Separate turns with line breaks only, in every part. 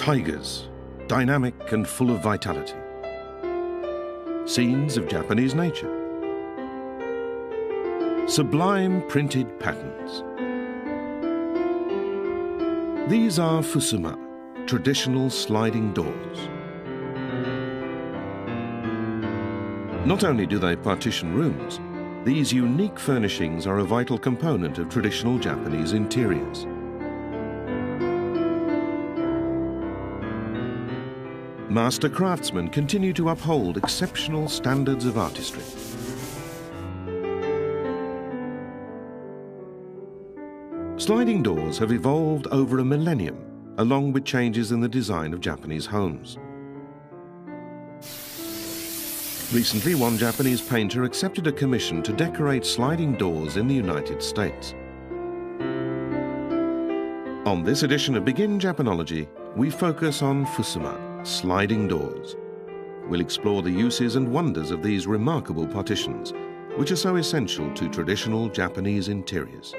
Tigers, dynamic and full of vitality. Scenes of Japanese nature. Sublime printed patterns. These are Fusuma, traditional sliding doors. Not only do they partition rooms, these unique furnishings are a vital component of traditional Japanese interiors. Master craftsmen continue to uphold exceptional standards of artistry. Sliding doors have evolved over a millennium, along with changes in the design of Japanese homes. Recently, one Japanese painter accepted a commission to decorate sliding doors in the United States. On this edition of Begin Japanology, we focus on Fusuma, sliding doors. We'll explore the uses and wonders of these remarkable partitions, which are so essential to traditional Japanese interiors.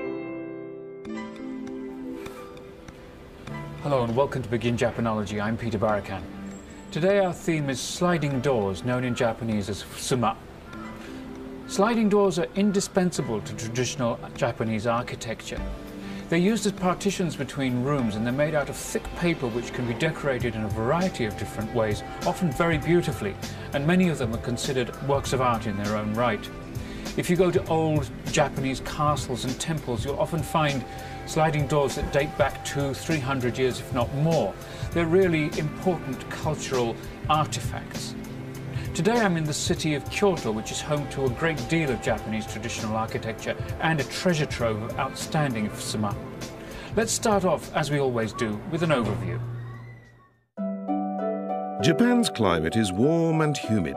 Hello and welcome to Begin Japanology. I'm Peter Barakan. Today our theme is sliding doors, known in Japanese as Fusuma. Sliding doors are indispensable to traditional Japanese architecture. They're used as partitions between rooms, and they're made out of thick paper which can be decorated in a variety of different ways, often very beautifully, and many of them are considered works of art in their own right. If you go to old Japanese castles and temples, you'll often find sliding doors that date back to 300 years, if not more. They're really important cultural artifacts. Today I'm in the city of Kyoto, which is home to a great deal of Japanese traditional architecture and a treasure trove of outstanding Fusuma. Let's start off, as we always do, with an overview.
Japan's climate is warm and humid.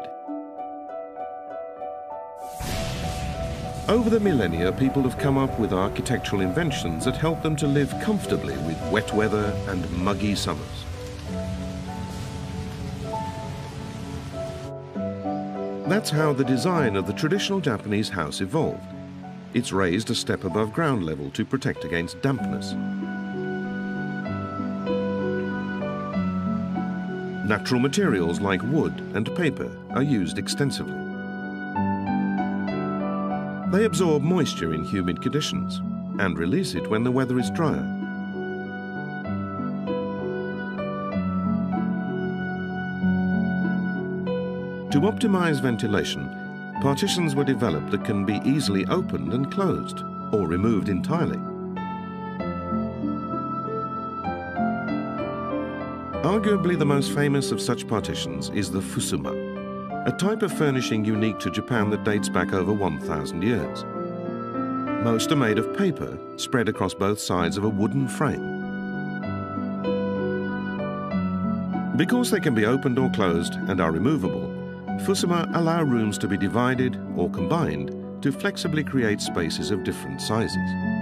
Over the millennia, people have come up with architectural inventions that help them to live comfortably with wet weather and muggy summers. That's how the design of the traditional Japanese house evolved. It's raised a step above ground level to protect against dampness. Natural materials like wood and paper are used extensively. They absorb moisture in humid conditions and release it when the weather is drier. To optimize ventilation, partitions were developed that can be easily opened and closed, or removed entirely. Arguably the most famous of such partitions is the Fusuma, a type of furnishing unique to Japan that dates back over 1,000 years. Most are made of paper, spread across both sides of a wooden frame. Because they can be opened or closed and are removable, Fusuma allow rooms to be divided or combined to flexibly create spaces of different sizes.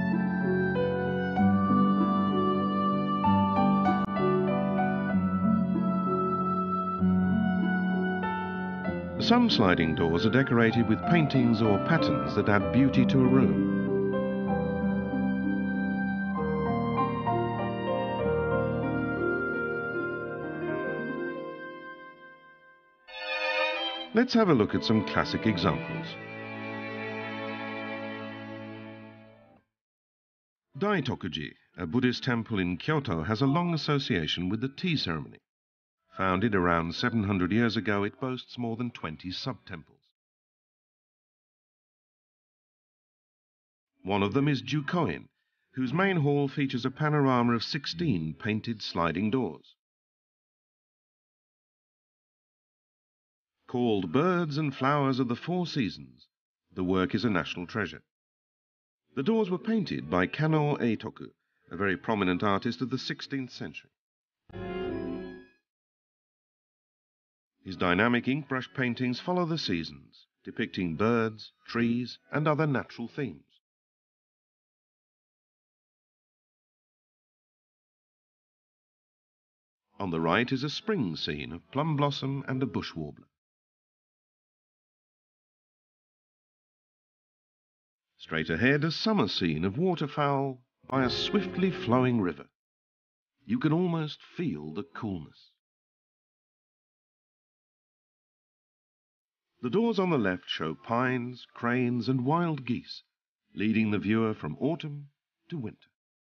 Some sliding doors are decorated with paintings or patterns that add beauty to a room. Let's have a look at some classic examples. Daitokuji, a Buddhist temple in Kyoto, has a long association with the tea ceremony. Founded around 700 years ago, it boasts more than 20 sub-temples. One of them is Jukoin, whose main hall features a panorama of 16 painted sliding doors. Called Birds and Flowers of the Four Seasons, the work is a national treasure. The doors were painted by Kano Eitoku, a very prominent artist of the 16th century. His dynamic ink brush paintings follow the seasons, depicting birds, trees, and other natural themes. On the right is a spring scene of plum blossom and a bush warbler. Straight ahead, a summer scene of waterfowl by a swiftly flowing river. You can almost feel the coolness. The doors on the left show pines, cranes and wild geese, leading the viewer from autumn to winter.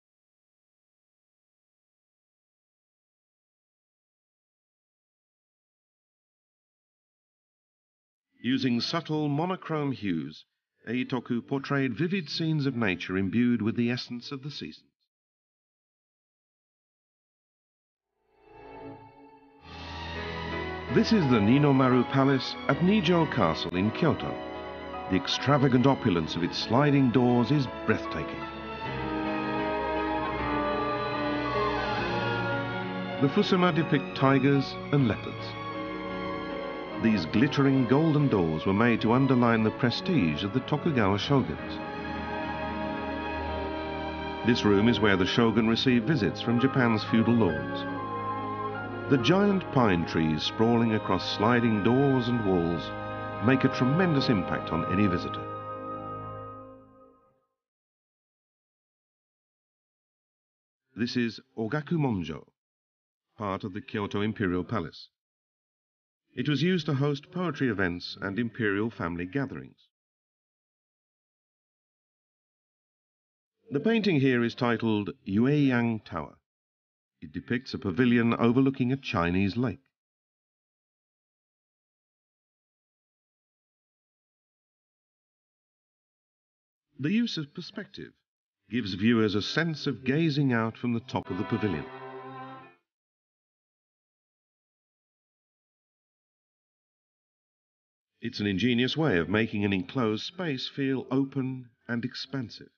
Using subtle monochrome hues, Eitoku portrayed vivid scenes of nature imbued with the essence of the seasons. This is the Ninomaru Palace at Nijo Castle in Kyoto. The extravagant opulence of its sliding doors is breathtaking. The Fusuma depict tigers and leopards. These glittering golden doors were made to underline the prestige of the Tokugawa shoguns. This room is where the shogun received visits from Japan's feudal lords. The giant pine trees sprawling across sliding doors and walls make a tremendous impact on any visitor. This is Ogakumonjo, part of the Kyoto Imperial Palace. It was used to host poetry events and imperial family gatherings. The painting here is titled Yueyang Tower. It depicts a pavilion overlooking a Chinese lake. The use of perspective gives viewers a sense of gazing out from the top of the pavilion. It's an ingenious way of making an enclosed space feel open and expansive.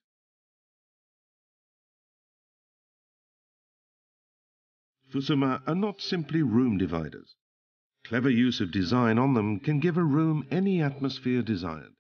Fusuma are not simply room dividers. Clever use of design on them can give a room any atmosphere desired.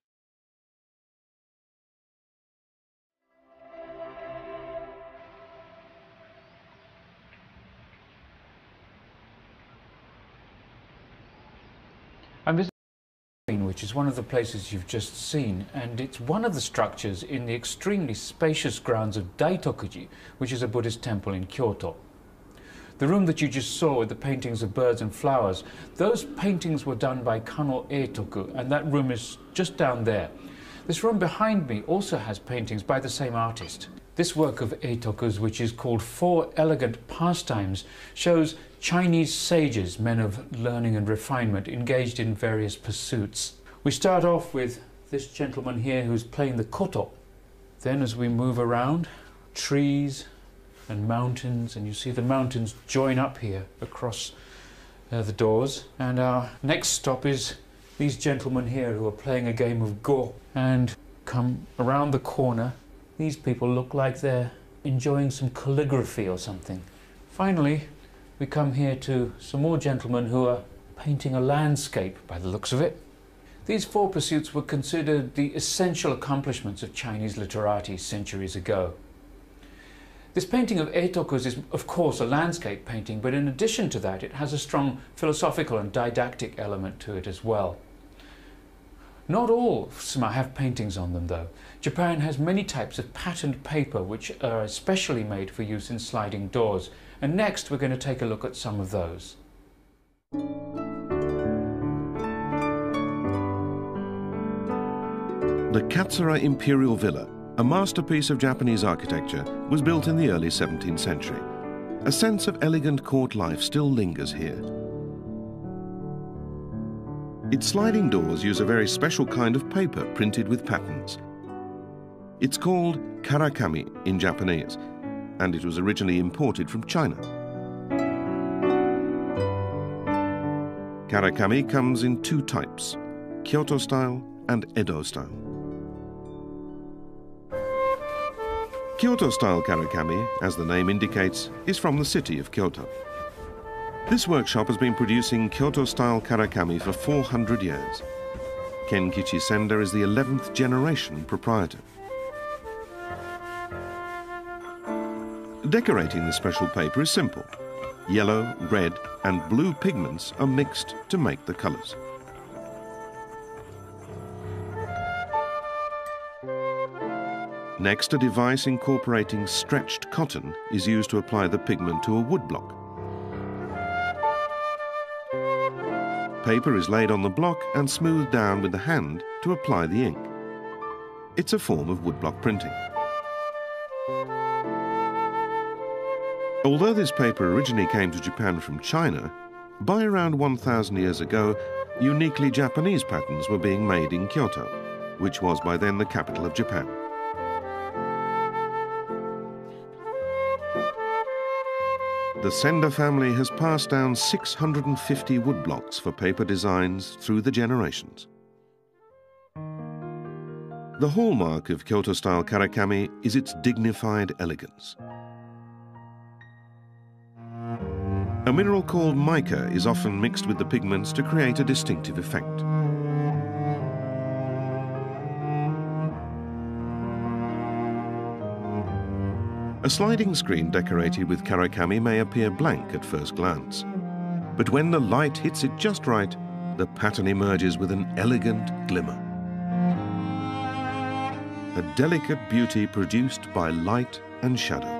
I'm visiting, which is one of the places you've just seen, and it's one of the structures in the extremely spacious grounds of Daitokuji, which is a Buddhist temple in Kyoto. The room that you just saw with the paintings of birds and flowers, those paintings were done by Kano Eitoku, and that room is just down there. This room behind me also has paintings by the same artist. This work of Eitoku's, which is called Four Elegant Pastimes, shows Chinese sages, men of learning and refinement, engaged in various pursuits. We start off with this gentleman here who's playing the koto. Then as we move around, trees and mountains, and you see the mountains join up here across the doors. And our next stop is these gentlemen here who are playing a game of go. And come around the corner, these people look like they're enjoying some calligraphy or something. Finally, we come here to some more gentlemen who are painting a landscape by the looks of it. These four pursuits were considered the essential accomplishments of Chinese literati centuries ago. This painting of Eitoku's is, of course, a landscape painting, but in addition to that, it has a strong philosophical and didactic element to it as well. Not all Fusuma have paintings on them, though. Japan has many types of patterned paper which are especially made for use in sliding doors, and next we're going to take a look at some of those.
The Katsura Imperial Villa, a masterpiece of Japanese architecture, was built in the early 17th century. A sense of elegant court life still lingers here. Its sliding doors use a very special kind of paper printed with patterns. It's called karakami in Japanese, and it was originally imported from China. Karakami comes in two types, Kyoto style and Edo style. Kyoto-style karakami, as the name indicates, is from the city of Kyoto. This workshop has been producing Kyoto-style karakami for 400 years. Kenkichi Senda is the 11th generation proprietor. Decorating the special paper is simple. Yellow, red and blue pigments are mixed to make the colours. Next, a device incorporating stretched cotton is used to apply the pigment to a woodblock. Paper is laid on the block and smoothed down with the hand to apply the ink. It's a form of woodblock printing. Although this paper originally came to Japan from China, by around 1,000 years ago, uniquely Japanese patterns were being made in Kyoto, which was by then the capital of Japan. The Senda family has passed down 650 woodblocks for paper designs through the generations. The hallmark of Kyoto-style karakami is its dignified elegance. A mineral called mica is often mixed with the pigments to create a distinctive effect. A sliding screen decorated with karakami may appear blank at first glance, but when the light hits it just right, the pattern emerges with an elegant glimmer. A delicate beauty produced by light and shadow.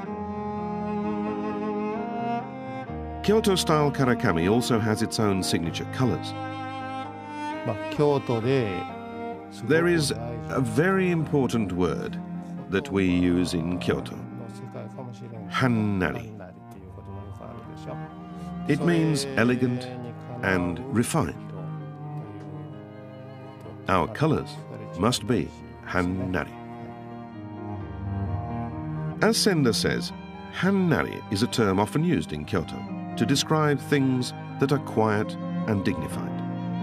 Kyoto-style karakami also has its own signature colors. There is a very important word that we use in Kyoto. Hannari. It means elegant and refined. Our colors must be Hannari. As Senda says, Hannari is a term often used in Kyoto to describe things that are quiet and dignified.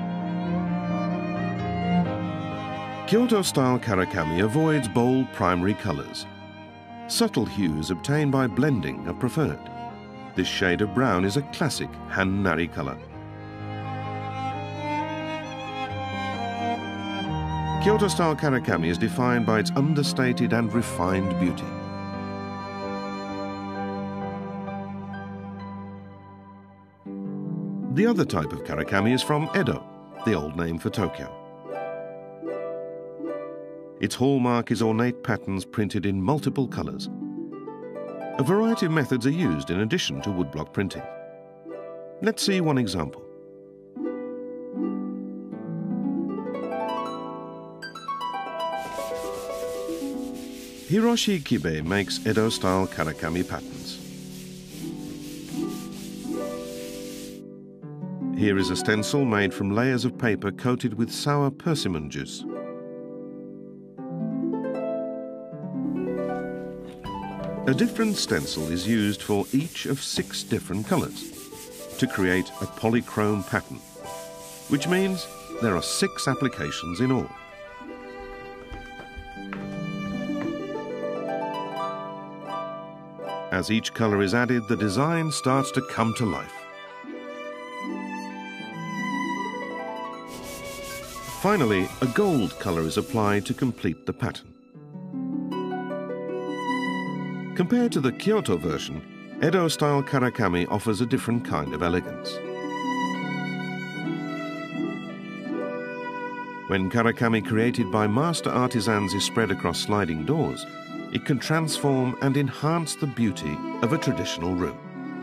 Kyoto-style karakami avoids bold primary colors. Subtle hues obtained by blending are preferred. This shade of brown is a classic Hannari color. Kyoto-style karakami is defined by its understated and refined beauty. The other type of karakami is from Edo, the old name for Tokyo. Its hallmark is ornate patterns printed in multiple colors. A variety of methods are used in addition to woodblock printing. Let's see one example. Hiroshi Kibe makes Edo-style karakami patterns. Here is a stencil made from layers of paper coated with sour persimmon juice. A different stencil is used for each of 6 different colors to create a polychrome pattern, which means there are 6 applications in all. As each color is added, the design starts to come to life. Finally, a gold color is applied to complete the pattern. Compared to the Kyoto version, Edo-style karakami offers a different kind of elegance. When karakami created by master artisans is spread across sliding doors, it can transform and enhance the beauty of a traditional room.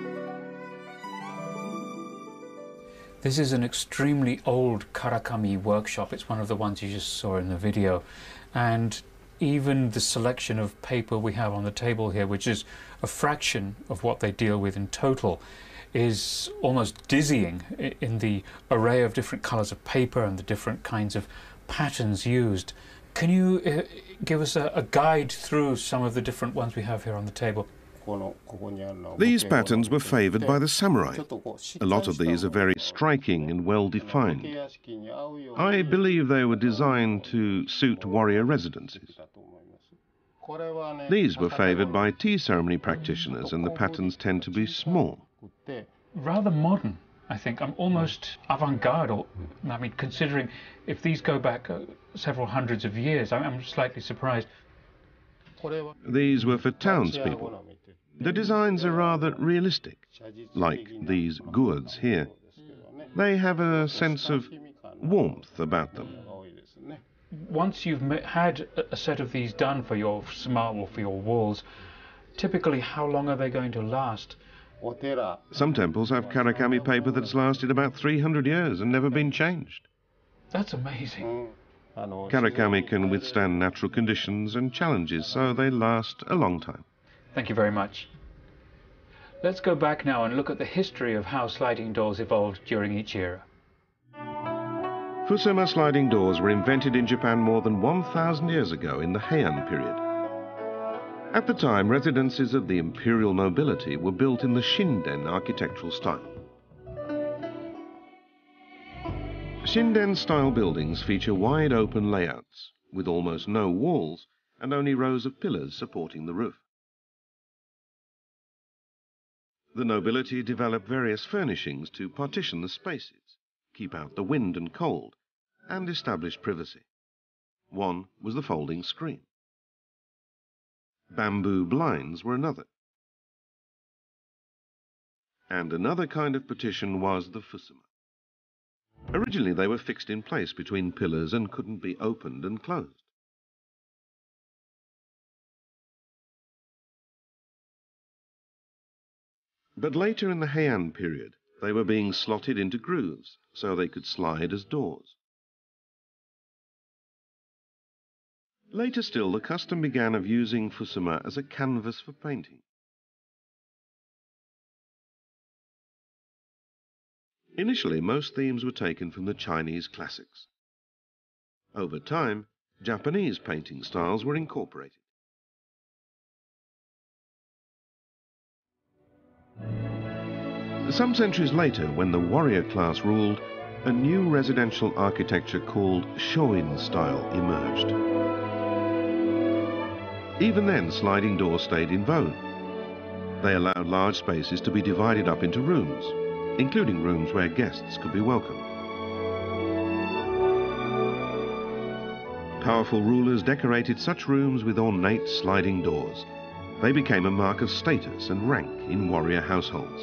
This is an extremely old karakami workshop. It's one of the ones you just saw in the video. And even the selection of paper we have on the table here, which is a fraction of what they deal with in total, is almost dizzying in the array of different colors of paper and the different kinds of patterns used. Can you give us a guide through some of the different ones we have here on the table?
These patterns were favored by the samurai. A lot of these are very striking and well defined. I believe they were designed to suit warrior residences. These were favored by tea ceremony practitioners, and the patterns tend to be small.
Rather modern, I think. I'm almost avant-garde. I mean, considering if these go back several hundreds of years, I'm slightly surprised.
These were for townspeople. The designs are rather realistic, like these gourds here. They have a sense of warmth about them.
once you've had a set of these done for your Fusuma or for your walls, typically how long are they going to last?
Some temples have karakami paper that's lasted about 300 years and never been changed.
That's amazing.
Karakami can withstand natural conditions and challenges, so they last a long time.
Thank you very much. Let's go back now and look at the history of how sliding doors evolved during each era.
Fusuma sliding doors were invented in Japan more than 1,000 years ago in the Heian period. At the time, residences of the imperial nobility were built in the Shinden architectural style. Shinden-style buildings feature wide open layouts, with almost no walls and only rows of pillars supporting the roof. The nobility developed various furnishings to partition the spaces, keep out the wind and cold, and establish privacy. One was the folding screen. Bamboo blinds were another. And another kind of partition was the Fusuma. Originally they were fixed in place between pillars and couldn't be opened and closed. But later in the Heian period, they were being slotted into grooves so they could slide as doors. Later still, the custom began of using Fusuma as a canvas for painting. Initially, most themes were taken from the Chinese classics. Over time, Japanese painting styles were incorporated. Some centuries later, when the warrior class ruled, a new residential architecture called Shoin style emerged. Even then, sliding doors stayed in vogue. They allowed large spaces to be divided up into rooms, including rooms where guests could be welcomed. Powerful rulers decorated such rooms with ornate sliding doors. They became a mark of status and rank in warrior households.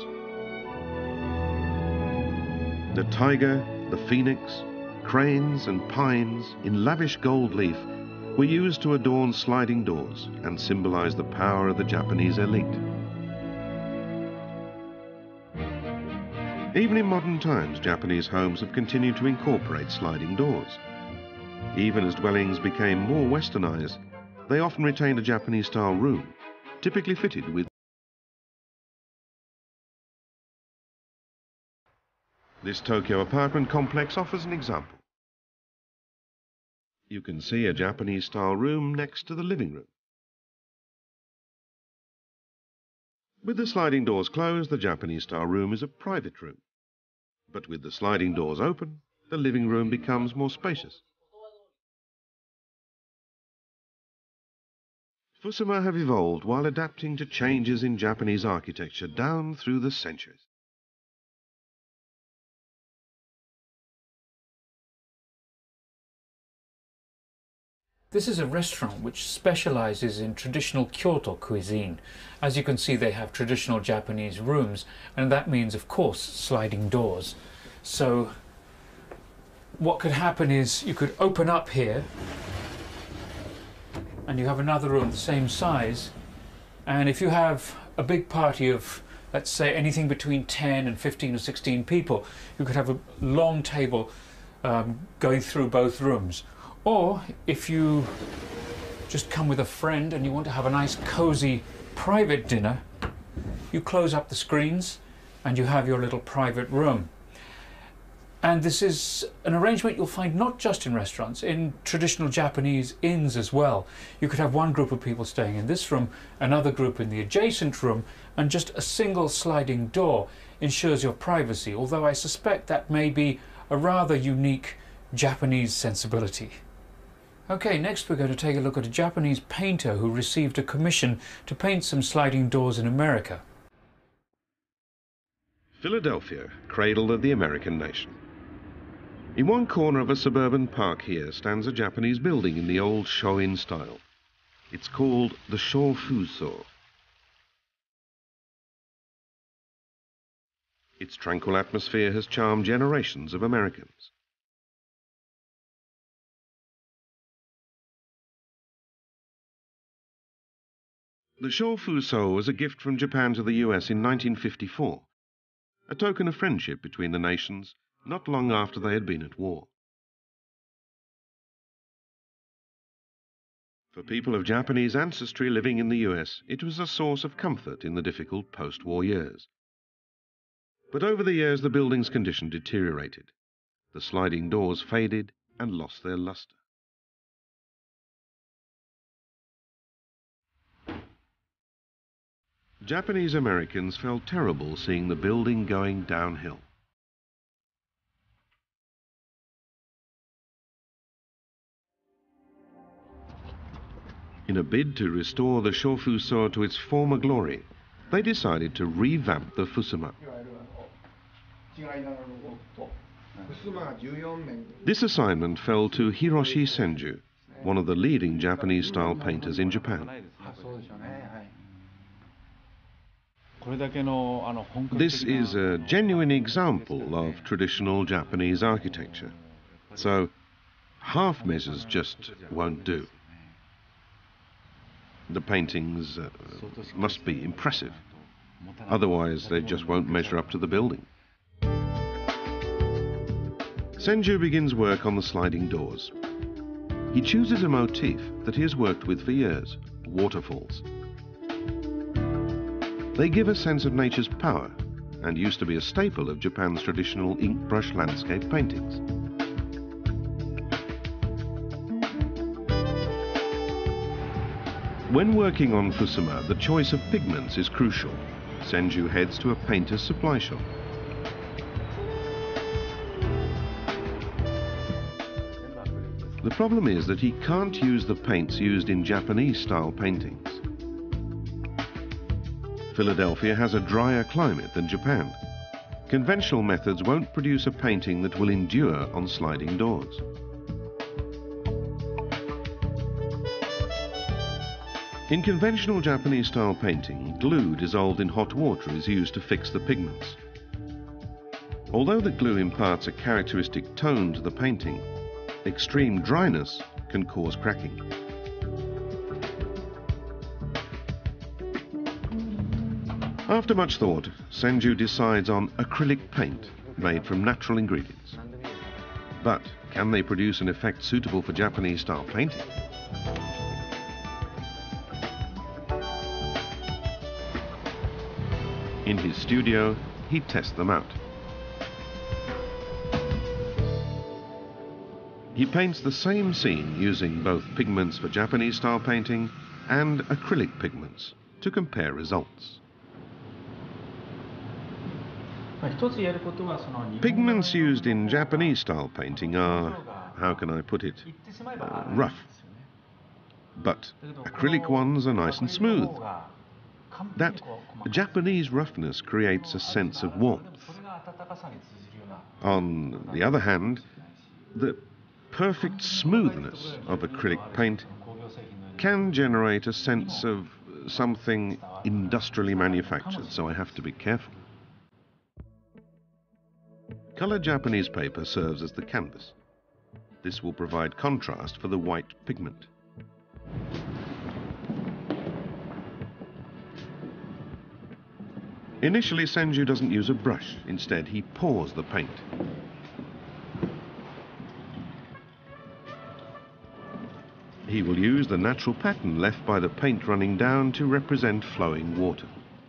The tiger, the phoenix, cranes and pines in lavish gold leaf were used to adorn sliding doors and symbolize the power of the Japanese elite. Even in modern times, Japanese homes have continued to incorporate sliding doors. Even as dwellings became more westernized, they often retained a Japanese-style room, typically fitted with. This Tokyo apartment complex offers an example. You can see a Japanese-style room next to the living room. With the sliding doors closed, the Japanese-style room is a private room. But with the sliding doors open, the living room becomes more spacious. Fusuma have evolved while adapting to changes in Japanese architecture down through the centuries.
This is a restaurant which specializes in traditional Kyoto cuisine. As you can see, they have traditional Japanese rooms, and that means, of course, sliding doors. So what could happen is you could open up here and you have another room the same size, and if you have a big party of, let's say, anything between 10 and 15 or 16 people, you could have a long table going through both rooms. Or if you just come with a friend and you want to have a nice cozy private dinner, you close up the screens and you have your little private room. And this is an arrangement you'll find not just in restaurants, in traditional Japanese inns as well. You could have one group of people staying in this room, another group in the adjacent room, and just a single sliding door ensures your privacy, although I suspect that may be a rather unique Japanese sensibility. Okay, next we're going to take a look at a Japanese painter who received a commission to paint some sliding doors in America.
Philadelphia, cradle of the American nation. In one corner of a suburban park here stands a Japanese building in the old Shoin style. It's called the Shofuso. Its tranquil atmosphere has charmed generations of Americans. The Shofuso was a gift from Japan to the US in 1954, a token of friendship between the nations not long after they had been at war. For people of Japanese ancestry living in the US, it was a source of comfort in the difficult post-war years. But over the years, the building's condition deteriorated. The sliding doors faded and lost their luster. Japanese Americans felt terrible seeing the building going downhill. In a bid to restore the Shofuso to its former glory, they decided to revamp the Fusuma. This assignment fell to Hiroshi Senju, one of the leading Japanese-style painters in Japan. This is a genuine example of traditional Japanese architecture, so half measures just won't do. The paintings must be impressive, otherwise they just won't measure up to the building. Senju begins work on the sliding doors. He chooses a motif that he has worked with for years, waterfalls. They give a sense of nature's power and used to be a staple of Japan's traditional ink brush landscape paintings. When working on Fusuma, the choice of pigments is crucial. Senju heads to a painter's supply shop. The problem is that he can't use the paints used in Japanese-style paintings. Philadelphia has a drier climate than Japan. Conventional methods won't produce a painting that will endure on sliding doors. In conventional Japanese-style painting, glue dissolved in hot water is used to fix the pigments. Although the glue imparts a characteristic tone to the painting, extreme dryness can cause cracking. After much thought, Senju decides on acrylic paint made from natural ingredients. But can they produce an effect suitable for Japanese-style painting? In his studio, he tests them out. He paints the same scene using both pigments for Japanese-style painting and acrylic pigments to compare results. Pigments used in Japanese-style painting are, how can I put it, rough. But acrylic ones are nice and smooth. That Japanese roughness creates a sense of warmth. On the other hand, the perfect smoothness of acrylic paint can generate a sense of something industrially manufactured, so I have to be careful. Colored Japanese paper serves as the canvas. This will provide contrast for the white pigment. Initially, Senju doesn't use a brush. Instead, he pours the paint. He will use the natural pattern left by the paint running down to represent flowing water.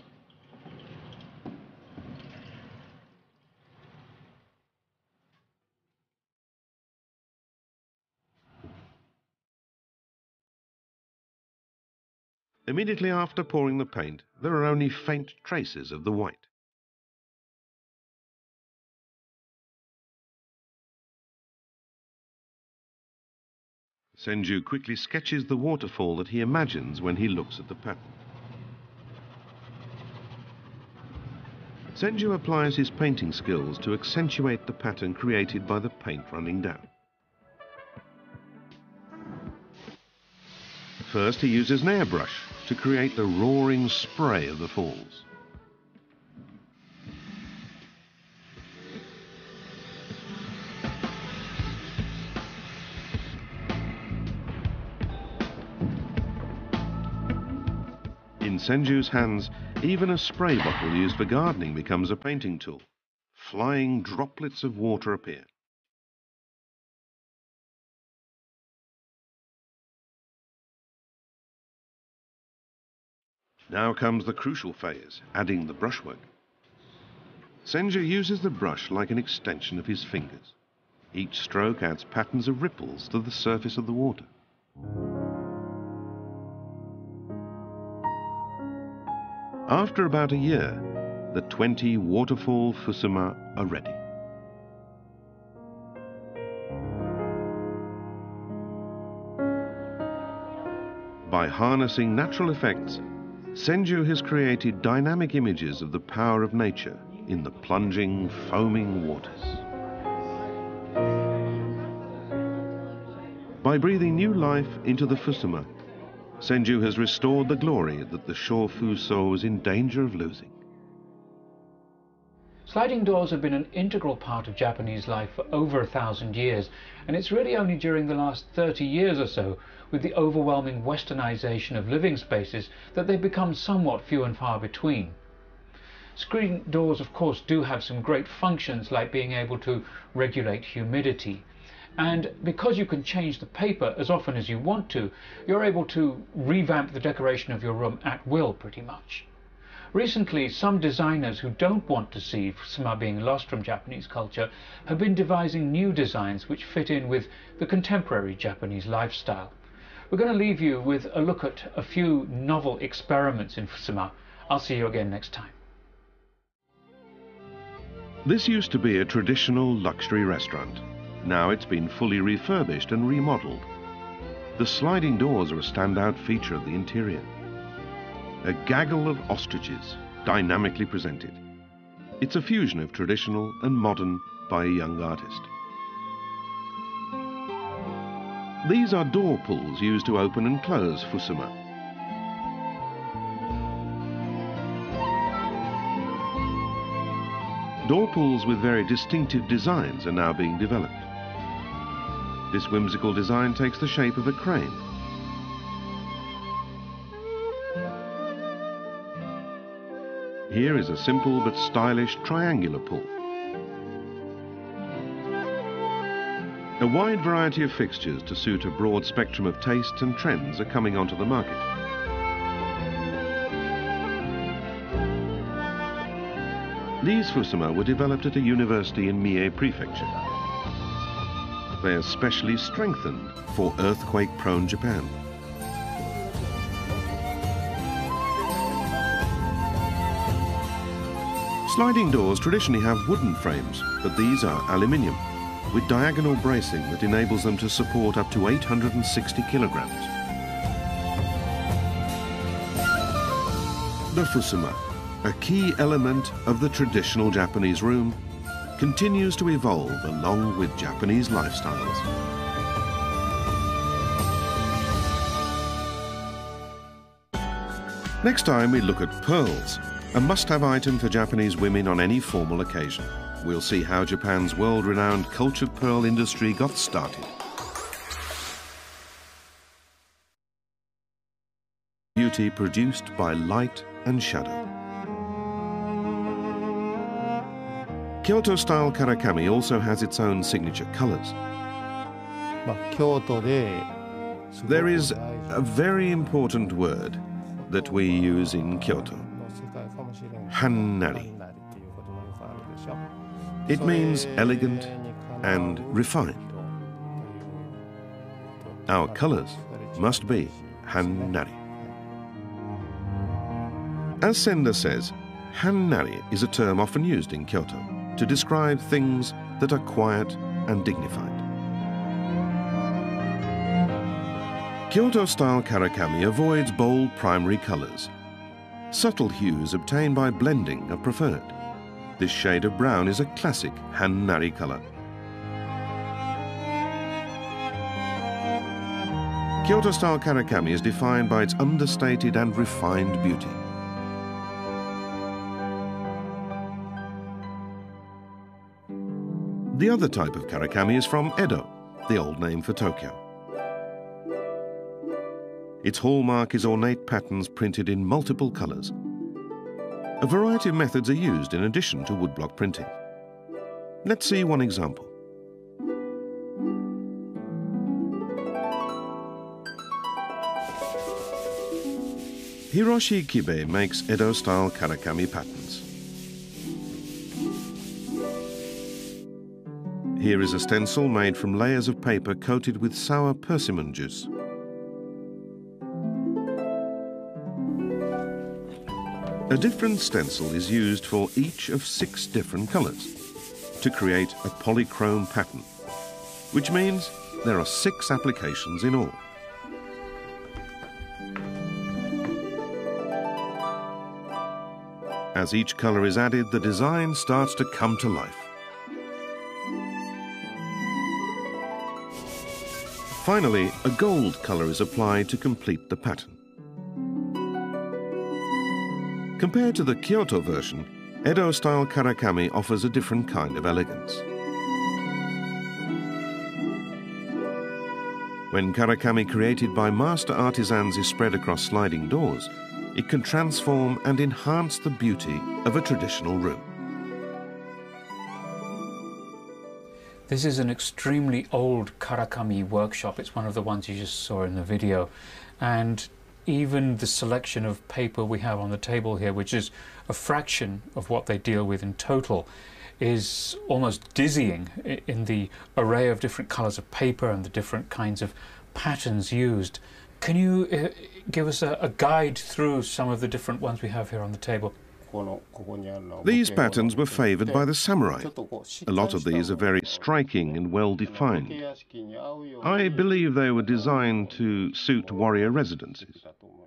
Immediately after pouring the paint, there are only faint traces of the white. Senju quickly sketches the waterfall that he imagines when he looks at the pattern. Senju applies his painting skills to accentuate the pattern created by the paint running down. First, he uses an airbrush to create the roaring spray of the falls. In Senju's hands, even a spray bottle used for gardening becomes a painting tool. Flying droplets of water appear. Now comes the crucial phase, adding the brushwork. Senju uses the brush like an extension of his fingers. Each stroke adds patterns of ripples to the surface of the water. After about a year, the 20 waterfall Fusuma are ready. By harnessing natural effects, Senju has created dynamic images of the power of nature in the plunging, foaming waters. By breathing new life into the Fusuma, Senju has restored the glory that the shore Fuso was in danger of losing.
Sliding doors have been an integral part of Japanese life for over 1,000 years, and it's really only during the last 30 years or so, with the overwhelming westernization of living spaces, that they've become somewhat few and far between. Screen doors, of course, do have some great functions, like being able to regulate humidity. And because you can change the paper as often as you want to, you're able to revamp the decoration of your room at will, pretty much. Recently, some designers who don't want to see Fusuma being lost from Japanese culture have been devising new designs which fit in with the contemporary Japanese lifestyle. We're going to leave you with a look at a few novel experiments in Fusuma. I'll see you again next time.
This used to be a traditional luxury restaurant. Now it's been fully refurbished and remodeled. The sliding doors are a standout feature of the interior. A gaggle of ostriches, dynamically presented. It's a fusion of traditional and modern by a young artist. These are door pulls used to open and close Fusuma. Door pulls with very distinctive designs are now being developed. This whimsical design takes the shape of a crane. Here is a simple but stylish triangular pull. A wide variety of fixtures to suit a broad spectrum of tastes and trends are coming onto the market. These Fusuma were developed at a university in Mie Prefecture. They are specially strengthened for earthquake-prone Japan. Sliding doors traditionally have wooden frames, but these are aluminium, with diagonal bracing that enables them to support up to 860 kilograms. The Fusuma, a key element of the traditional Japanese room, continues to evolve along with Japanese lifestyles. Next time we look at pearls, a must-have item for Japanese women on any formal occasion. We'll see how Japan's world-renowned cultured pearl industry got started. Beauty produced by light and shadow. Kyoto-style karakami also has its own signature colors. There is a very important word that we use in Kyoto, hannari. It means elegant and refined. Our colors must be hannari. As Senda says, hannari is a term often used in Kyoto to describe things that are quiet and dignified. Kyoto-style karakami avoids bold primary colors. Subtle hues obtained by blending are preferred. This shade of brown is a classic hannari color. Kyoto-style karakami is defined by its understated and refined beauty. The other type of karakami is from Edo, the old name for Tokyo. Its hallmark is ornate patterns printed in multiple colors. A variety of methods are used in addition to woodblock printing. Let's see one example. Hiroshi Kibe makes Edo-style karakami patterns. Here is a stencil made from layers of paper coated with sour persimmon juice. A different stencil is used for each of 6 different colors to create a polychrome pattern, which means there are 6 applications in all. As each color is added, the design starts to come to life. Finally, a gold color is applied to complete the pattern. Compared to the Kyoto version, Edo-style karakami offers a different kind of elegance. When karakami created by master artisans is spread across sliding doors, it can transform and enhance the beauty of a traditional room.
This is an extremely old karakami workshop. It's one of the ones you just saw in the video. And even the selection of paper we have on the table here, which is a fraction of what they deal with in total, is almost dizzying in the array of different colors of paper and the different kinds of patterns used. Can you give us a guide through some of the different ones we have here on the table?
These patterns were favored by the samurai. A lot of these are very striking and well defined. I believe they were designed to suit warrior residences.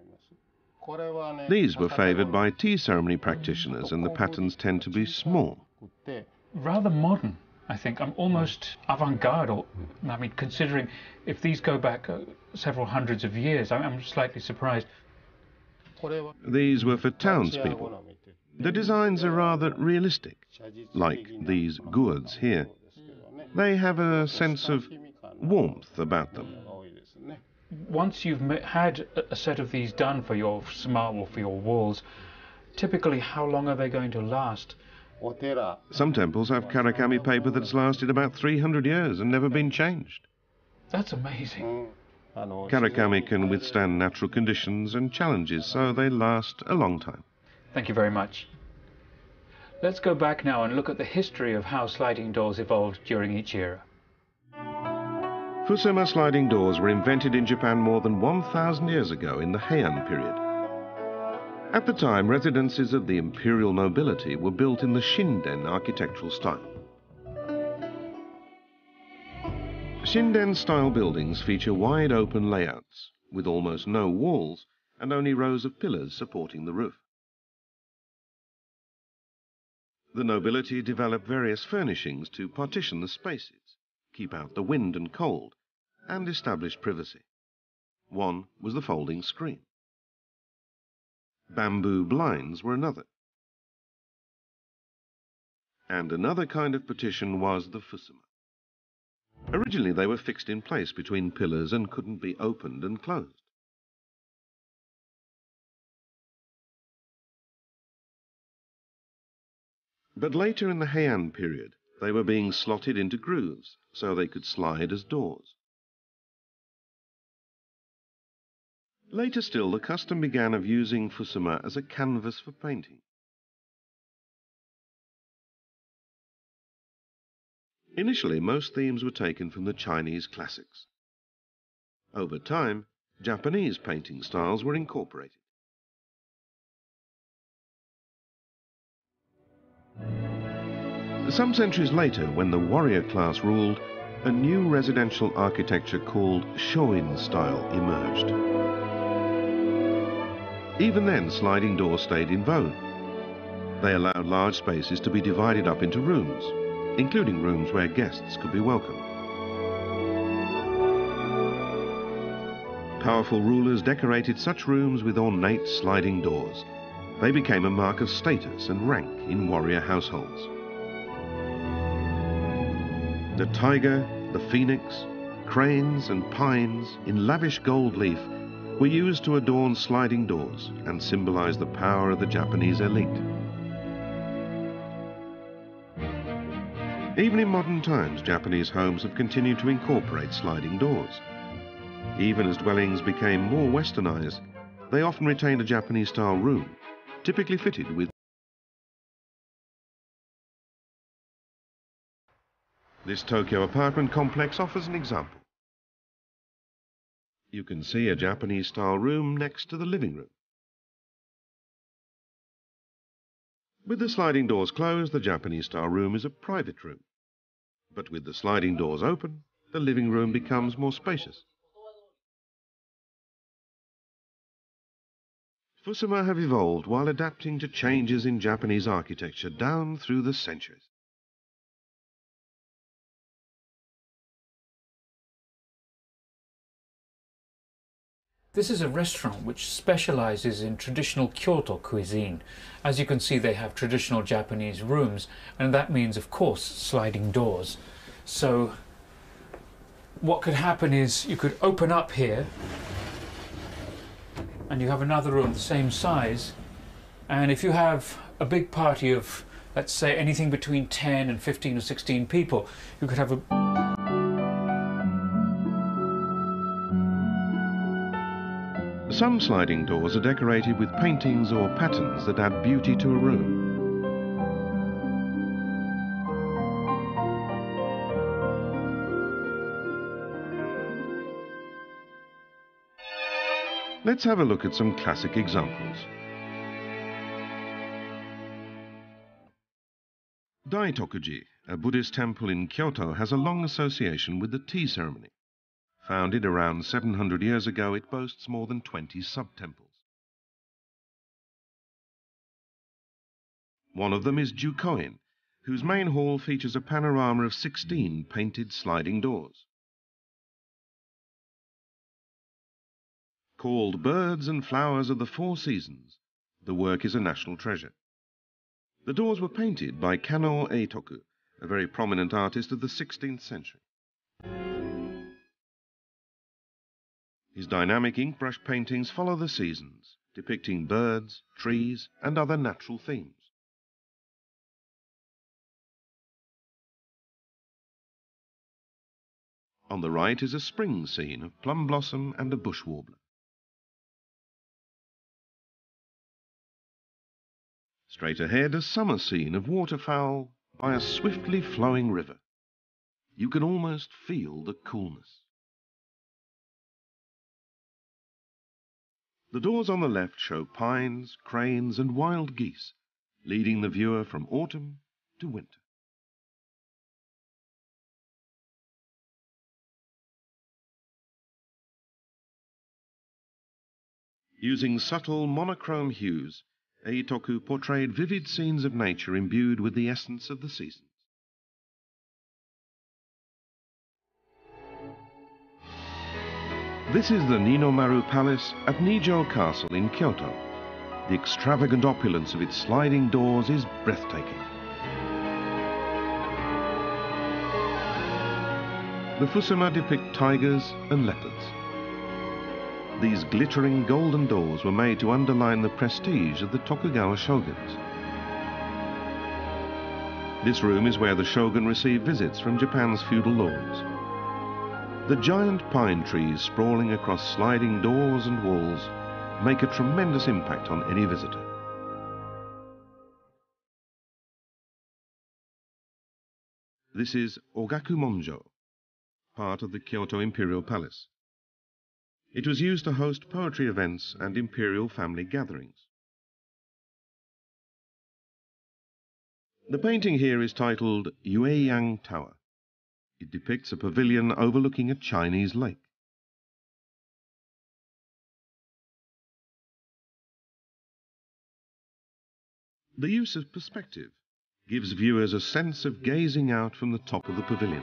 These were favored by tea ceremony practitioners, and the patterns tend to be small.
Rather modern, I think. I'm almost avant-garde. I mean, considering if these go back several hundreds of years, I'm slightly surprised.
These were for townspeople. The designs are rather realistic, like these gourds here. They have a sense of warmth about them.
Once you've had a set of these done for your Fusuma or for your walls, typically how long are they going to last?
Some temples have karakami paper that's lasted about 300 years and never been changed.
That's amazing.
Karakami can withstand natural conditions and challenges, so they last a long time.
Thank you very much. Let's go back now and look at the history of how sliding doors evolved during each era.
Fusuma sliding doors were invented in Japan more than 1,000 years ago in the Heian period. At the time, residences of the imperial nobility were built in the Shinden architectural style. Shinden-style buildings feature wide open layouts, with almost no walls and only rows of pillars supporting the roof. The nobility developed various furnishings to partition the spaces, keep out the wind and cold, and establish privacy. One was the folding screen. Bamboo blinds were another. And another kind of partition was the Fusuma. Originally they were fixed in place between pillars and couldn't be opened and closed. But later in the Heian period, they were being slotted into grooves so they could slide as doors. Later still, the custom began of using Fusuma as a canvas for painting. Initially, most themes were taken from the Chinese classics. Over time, Japanese painting styles were incorporated. Some centuries later, when the warrior class ruled, a new residential architecture called Shoin style emerged. Even then, sliding doors stayed in vogue. They allowed large spaces to be divided up into rooms, including rooms where guests could be welcomed. Powerful rulers decorated such rooms with ornate sliding doors. They became a mark of status and rank in warrior households. The tiger, the phoenix, cranes and pines in lavish gold leaf were used to adorn sliding doors and symbolize the power of the Japanese elite. Even in modern times, Japanese homes have continued to incorporate sliding doors. Even as dwellings became more westernized, they often retained a Japanese-style room, typically fitted with. This Tokyo apartment complex offers an example. You can see a Japanese-style room next to the living room. With the sliding doors closed, the Japanese-style room is a private room. But with the sliding doors open, the living room becomes more spacious. Fusuma have evolved while adapting to changes in Japanese architecture down through the centuries.
This is a restaurant which specializes in traditional Kyoto cuisine. As you can see, they have traditional Japanese rooms, and that means, of course, sliding doors. So what could happen is you could open up here, and you have another room the same size, and if you have a big party of, let's say, anything between 10 and 15 or 16 people, you could have a
Some sliding doors are decorated with paintings or patterns that add beauty to a room. Let's have a look at some classic examples. Daitokuji, a Buddhist temple in Kyoto, has a long association with the tea ceremony. Founded around 700 years ago, it boasts more than 20 sub-temples. One of them is Jukoin, whose main hall features a panorama of 16 painted sliding doors. Called Birds and Flowers of the Four Seasons, the work is a national treasure. The doors were painted by Kano Eitoku, a very prominent artist of the 16th century. His dynamic ink brush paintings follow the seasons, depicting birds, trees, and other natural themes. On the right is a spring scene of plum blossom and a bush warbler. Straight ahead, a summer scene of waterfowl by a swiftly flowing river. You can almost feel the coolness. The doors on the left show pines, cranes, and wild geese, leading the viewer from autumn to winter. Using subtle monochrome hues, Eitoku portrayed vivid scenes of nature imbued with the essence of the seasons. This is the Ninomaru Palace at Nijo Castle in Kyoto. The extravagant opulence of its sliding doors is breathtaking. The Fusuma depict tigers and leopards. These glittering golden doors were made to underline the prestige of the Tokugawa shoguns. This room is where the shogun received visits from Japan's feudal lords. The giant pine trees sprawling across sliding doors and walls make a tremendous impact on any visitor. This is Ogakumonjo, part of the Kyoto Imperial Palace. It was used to host poetry events and imperial family gatherings. The painting here is titled Yueyang Tower. It depicts a pavilion overlooking a Chinese lake. The use of perspective gives viewers a sense of gazing out from the top of the pavilion.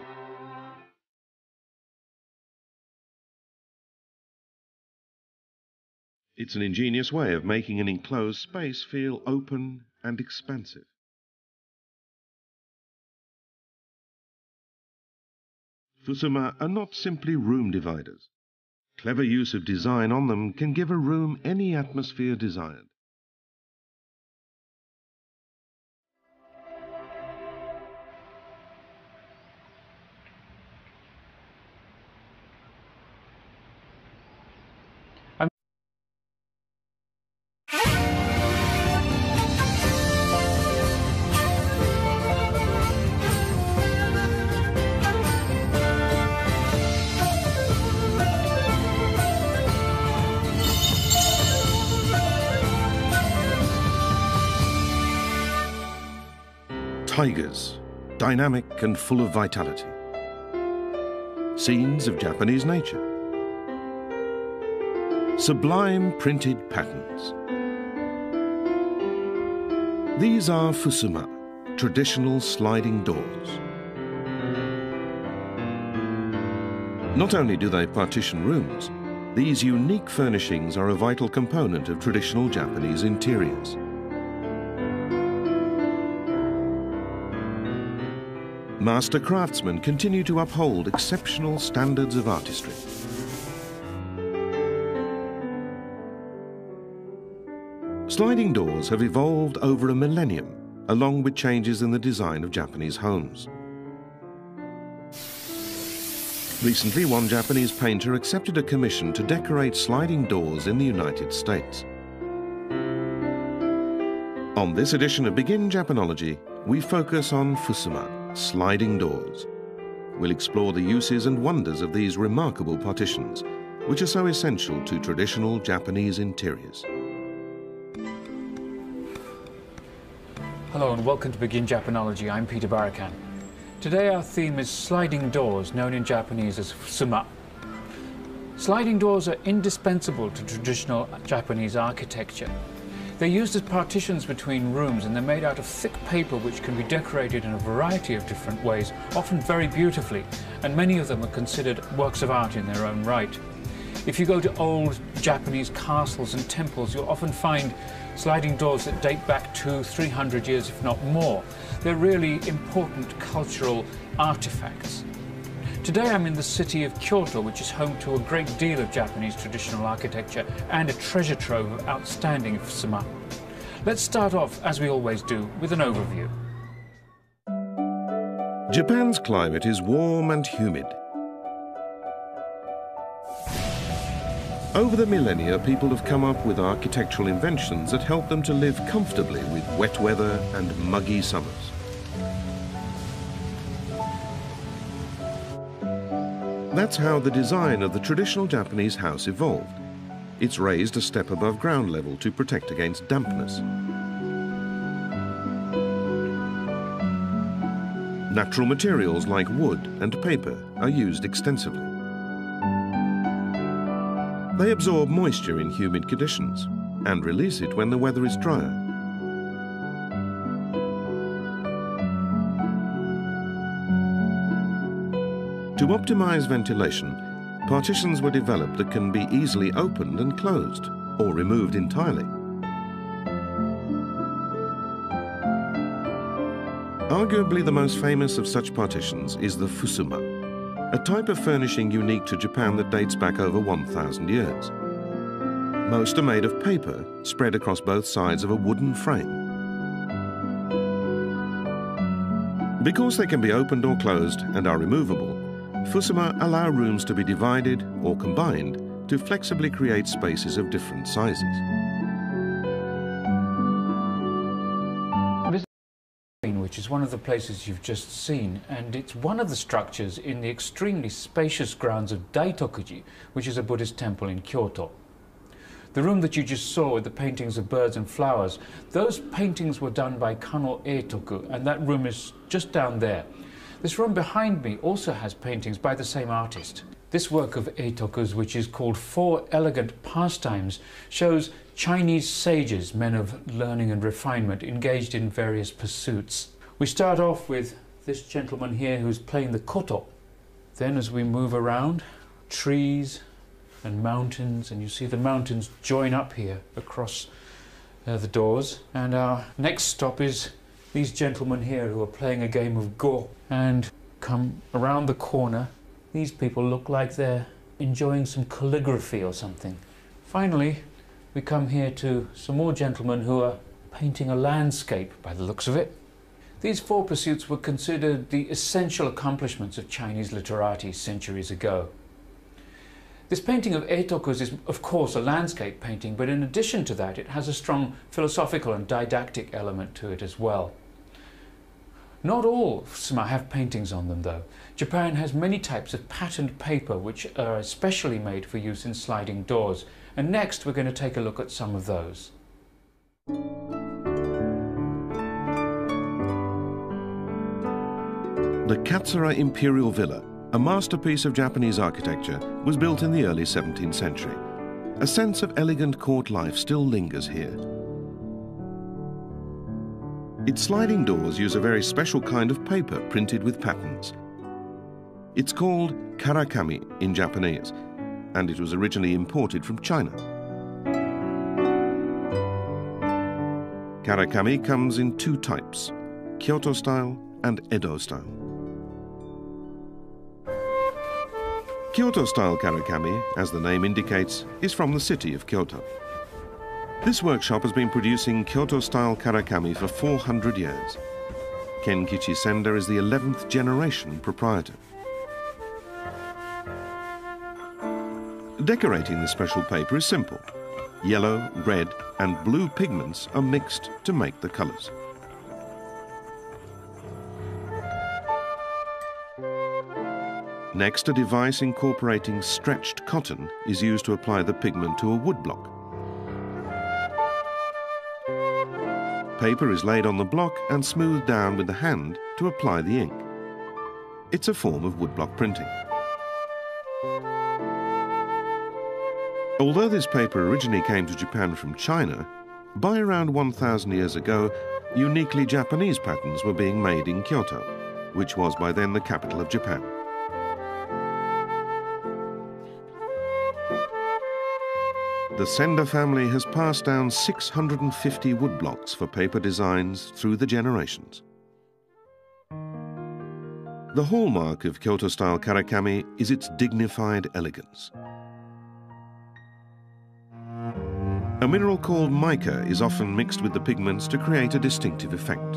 It's an ingenious way of making an enclosed space feel open and expansive. Fusuma are not simply room dividers. clever use of design on them can give a room any atmosphere desired. Tigers, dynamic and full of vitality. Scenes of Japanese nature. Sublime printed patterns. These are Fusuma, traditional sliding doors. Not only do they partition rooms, these unique furnishings are a vital component of traditional Japanese interiors. Master craftsmen continue to uphold exceptional standards of artistry. Sliding doors have evolved over a millennium, along with changes in the design of Japanese homes. Recently, one Japanese painter accepted a commission to decorate sliding doors in the United States. On this edition of Begin Japanology, we focus on Fusuma, sliding doors. We'll explore the uses and wonders of these remarkable partitions, which are so essential to traditional Japanese interiors.
Hello and welcome to Begin Japanology. I'm Peter Barakan. Today our theme is sliding doors, known in Japanese as Fusuma. Sliding doors are indispensable to traditional Japanese architecture. They're used as partitions between rooms, and they're made out of thick paper which can be decorated in a variety of different ways, often very beautifully, and many of them are considered works of art in their own right. If you go to old Japanese castles and temples, you'll often find sliding doors that date back to 300 years, if not more. They're really important cultural artifacts. Today I'm in the city of Kyoto, which is home to a great deal of Japanese traditional architecture and a treasure trove of outstanding Fusuma. Let's start off, as we always do, with an overview.
Japan's climate is warm and humid. Over the millennia, people have come up with architectural inventions that help them to live comfortably with wet weather and muggy summers. That's how the design of the traditional Japanese house evolved. It's raised a step above ground level to protect against dampness. Natural materials like wood and paper are used extensively. They absorb moisture in humid conditions and release it when the weather is drier. To optimize ventilation, partitions were developed that can be easily opened and closed, or removed entirely. Arguably the most famous of such partitions is the Fusuma, a type of furnishing unique to Japan that dates back over 1,000 years. Most are made of paper, spread across both sides of a wooden frame. Because they can be opened or closed and are removable, Fusuma allow rooms to be divided or combined to flexibly create spaces of different sizes.
Which is one of the places you've just seen, and it's one of the structures in the extremely spacious grounds of Daitokuji, which is a Buddhist temple in Kyoto. The room that you just saw with the paintings of birds and flowers, those paintings were done by Kano Eitoku, and that room is just down there. This room behind me also has paintings by the same artist. This work of Eitoku's, which is called Four Elegant Pastimes, shows Chinese sages, men of learning and refinement, engaged in various pursuits. We start off with this gentleman here who's playing the koto. Then as we move around, trees and mountains, and you see the mountains join up here across the doors. And our next stop is these gentlemen here who are playing a game of go. And come around the corner, these people look like they're enjoying some calligraphy or something. Finally, we come here to some more gentlemen who are painting a landscape by the looks of it. These four pursuits were considered the essential accomplishments of Chinese literati centuries ago. This painting of Eitoku's is of course a landscape painting, but in addition to that it has a strong philosophical and didactic element to it as well. Not all Fusuma have paintings on them though. Japan has many types of patterned paper which are especially made for use in sliding doors, and next we're going to take a look at some of those.
The Katsura Imperial Villa, a masterpiece of Japanese architecture, was built in the early 17th century. A sense of elegant court life still lingers here. Its sliding doors use a very special kind of paper printed with patterns. It's called karakami in Japanese, and it was originally imported from China. Karakami comes in two types, Kyoto style and Edo style. Kyoto-style karakami, as the name indicates, is from the city of Kyoto. This workshop has been producing Kyoto-style karakami for 400 years. Kenkichi Senda is the 11th generation proprietor. Decorating the special paper is simple. Yellow, red and blue pigments are mixed to make the colours. Next, a device incorporating stretched cotton is used to apply the pigment to a woodblock. Paper is laid on the block and smoothed down with the hand to apply the ink. It's a form of woodblock printing. Although this paper originally came to Japan from China, by around 1,000 years ago, uniquely Japanese patterns were being made in Kyoto, which was by then the capital of Japan. The Senda family has passed down 650 woodblocks for paper designs through the generations. The hallmark of Kyoto-style karakami is its dignified elegance. A mineral called mica is often mixed with the pigments to create a distinctive effect.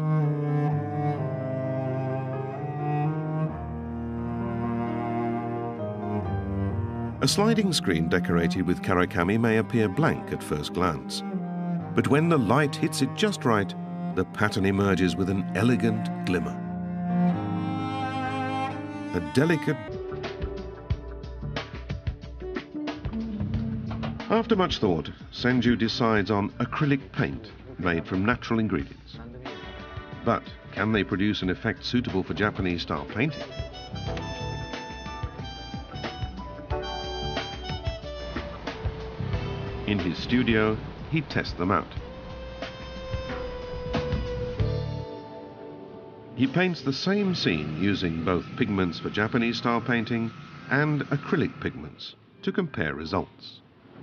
A sliding screen decorated with karakami may appear blank at first glance, but when the light hits it just right, the pattern emerges with an elegant glimmer. A delicate... After much thought, Senju decides on acrylic paint made from natural ingredients. But can they produce an effect suitable for Japanese-style painting? In his studio, he tests them out. He paints the same scene using both pigments for Japanese-style painting and acrylic pigments to compare results.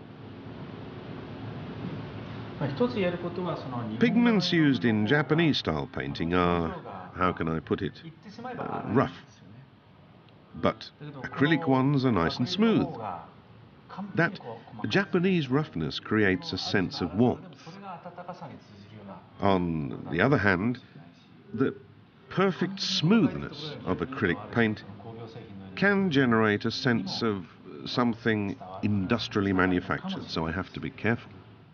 Pigments used in Japanese-style painting are, how can I put it, rough. But acrylic ones are nice and smooth. That Japanese roughness creates a sense of warmth. On the other hand, the perfect smoothness of acrylic paint can generate a sense of something industrially manufactured, so I have to be careful.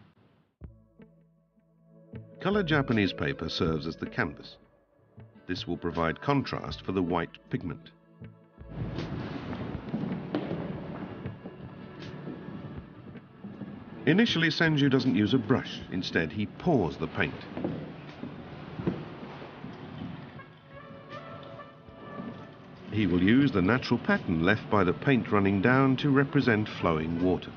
Colored Japanese paper serves as the canvas. This will provide contrast for the white pigment. Initially, Senju doesn't use a brush. Instead, he pours the paint. He will use the natural pattern left by the paint running down to represent flowing water.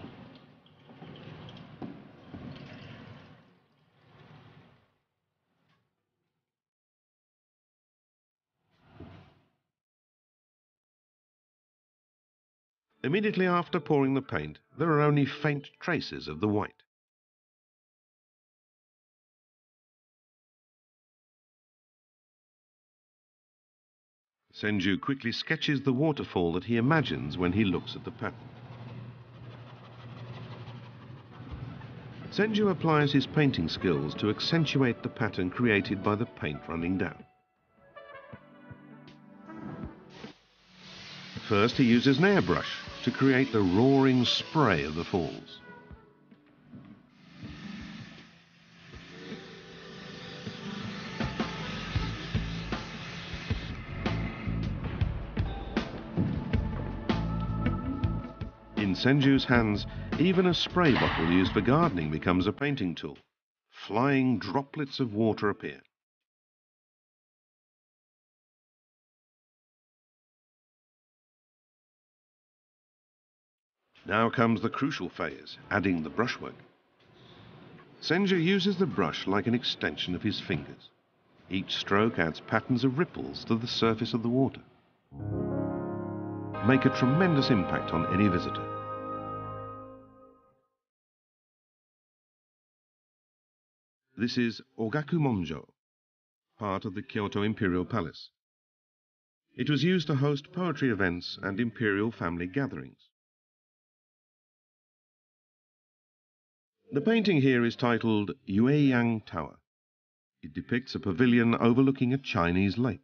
Immediately after pouring the paint, there are only faint traces of the white. Senju quickly sketches the waterfall that he imagines when he looks at the pattern. Sentō applies his painting skills to accentuate the pattern created by the paint running down. First, he uses an airbrush to create the roaring spray of the falls. In Sentō's hands, even a spray bottle used for gardening becomes a painting tool. Flying droplets of water appear. Now comes the crucial phase, adding the brushwork. Sentō uses the brush like an extension of his fingers. Each stroke adds patterns of ripples to the surface of the water. Make a tremendous impact on any visitor. This is Ogakumonjo, part of the Kyoto Imperial Palace. It was used to host poetry events and imperial family gatherings. The painting here is titled Yueyang Tower. It depicts a pavilion overlooking a Chinese lake.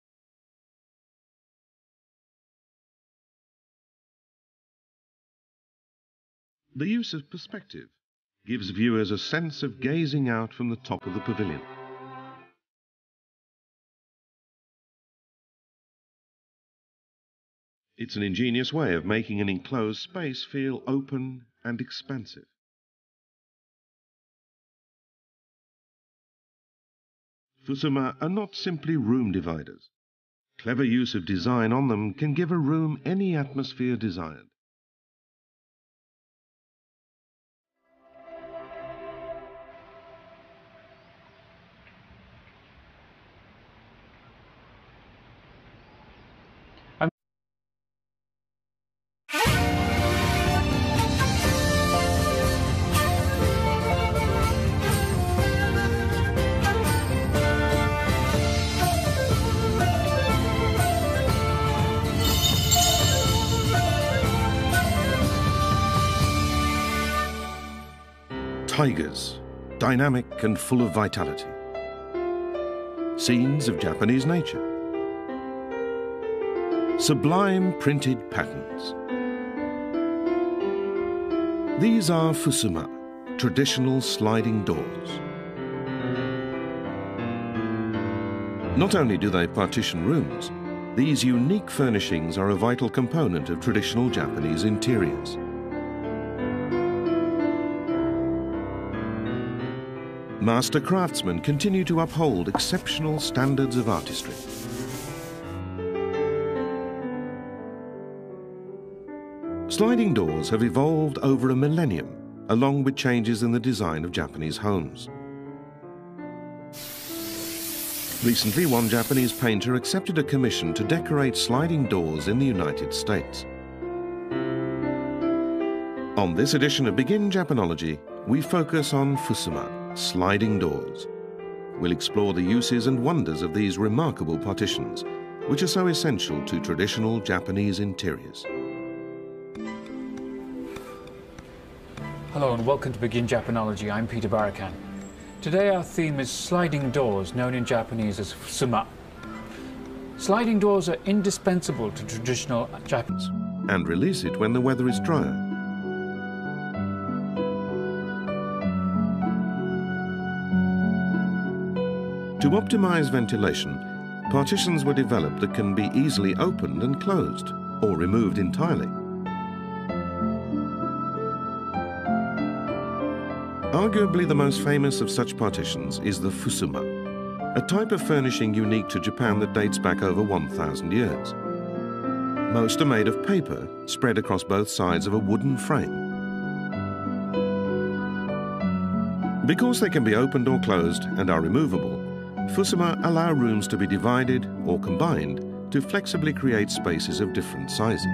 The use of perspective gives viewers a sense of gazing out from the top of the pavilion. It's an ingenious way of making an enclosed space feel open and expansive. Fusuma are not simply room dividers. Clever use of design on them can give a room any atmosphere desired. Tigers, dynamic and full of vitality. Scenes of Japanese nature. Sublime printed patterns. These are Fusuma, traditional sliding doors. Not only do they partition rooms, these unique furnishings are a vital component of traditional Japanese interiors. Master craftsmen continue to uphold exceptional standards of artistry. Sliding doors have evolved over a millennium, along with changes in the design of Japanese homes. Recently, one Japanese painter accepted a commission to decorate sliding doors in the United States. On this edition of Begin Japanology, we focus on Fusuma, sliding doors. We'll explore the uses and wonders of these remarkable partitions, which are so essential to traditional Japanese interiors.
Hello and welcome to Begin Japanology. I'm Peter Barakan. Today our theme is sliding doors, known in Japanese as Fusuma. Sliding doors are indispensable to traditional Japanese.
And release it when the weather is drier. To optimize ventilation, partitions were developed that can be easily opened and closed, or removed entirely. Arguably the most famous of such partitions is the Fusuma, a type of furnishing unique to Japan that dates back over 1,000 years. Most are made of paper, spread across both sides of a wooden frame. Because they can be opened or closed and are removable, Fusuma allow rooms to be divided or combined to flexibly create spaces of different sizes.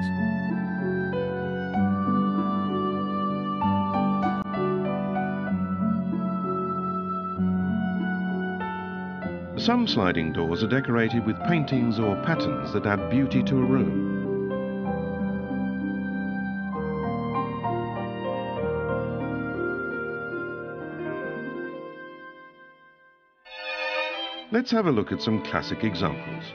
Some sliding doors are decorated with paintings or patterns that add beauty to a room. Let's have a look at some classic examples.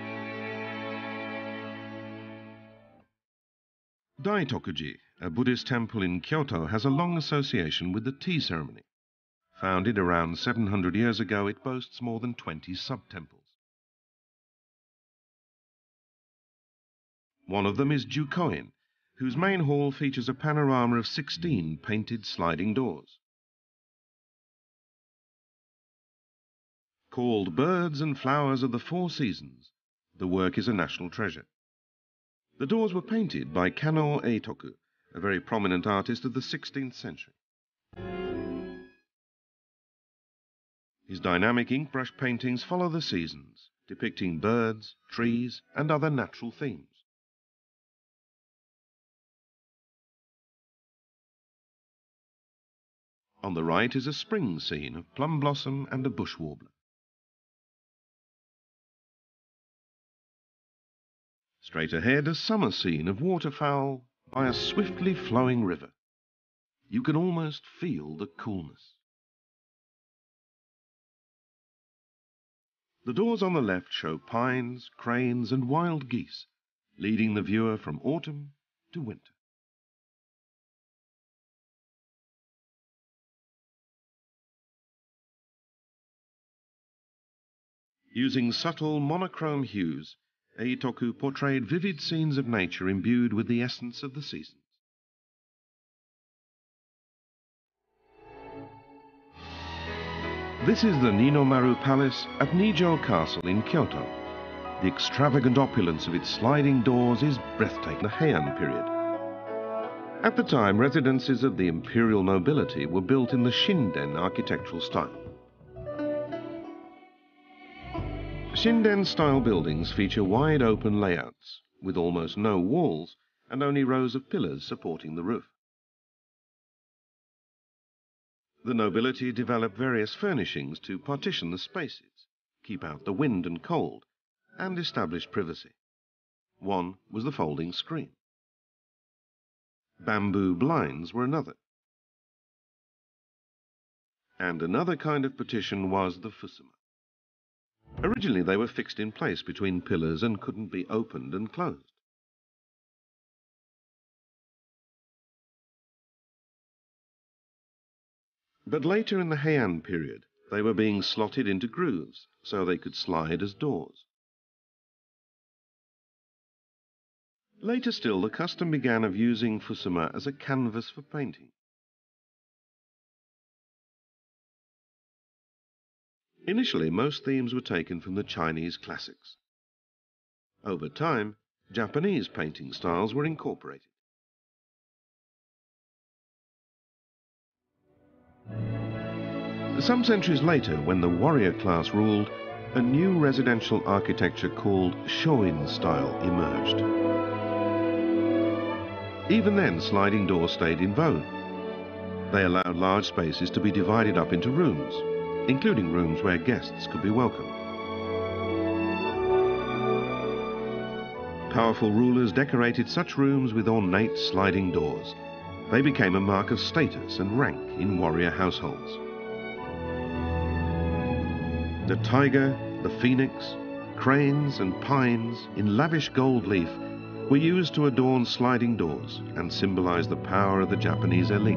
Daitokuji, a Buddhist temple in Kyoto, has a long association with the tea ceremony. Founded around 700 years ago, it boasts more than 20 sub-temples. One of them is Jukoin, whose main hall features a panorama of 16 painted sliding doors. Called Birds and Flowers of the Four Seasons, the work is a national treasure. The doors were painted by Kano Eitoku, a very prominent artist of the 16th century. His dynamic ink brush paintings follow the seasons, depicting birds, trees, and other natural themes. On the right is a spring scene of plum blossom and a bush warbler. Straight ahead, a summer scene of waterfowl by a swiftly flowing river. You can almost feel the coolness. The doors on the left show pines, cranes, and wild geese, leading the viewer from autumn to winter. Using subtle monochrome hues, Eitoku portrayed vivid scenes of nature imbued with the essence of the seasons. This is the Ninomaru Palace at Nijo Castle in Kyoto. The extravagant opulence of its sliding doors is breathtaking. The Heian period. At the time, residences of the imperial nobility were built in the Shinden architectural style. Shinden-style buildings feature wide open layouts, with almost no walls and only rows of pillars supporting the roof. The nobility developed various furnishings to partition the spaces, keep out the wind and cold, and establish privacy. One was the folding screen. Bamboo blinds were another. And another kind of partition was the Fusuma. Originally, they were fixed in place between pillars and couldn't be opened and closed. But later in the Heian period, they were being slotted into grooves so they could slide as doors. Later still, the custom began of using Fusuma as a canvas for painting. Initially, most themes were taken from the Chinese classics. Over time, Japanese painting styles were incorporated. Some centuries later, when the warrior class ruled, a new residential architecture called Shoin style emerged. Even then, sliding doors stayed in vogue. They allowed large spaces to be divided up into rooms, including rooms where guests could be welcomed. Powerful rulers decorated such rooms with ornate sliding doors. They became a mark of status and rank in warrior households. The tiger, the phoenix, cranes and pines in lavish gold leaf were used to adorn sliding doors and symbolize the power of the Japanese elite.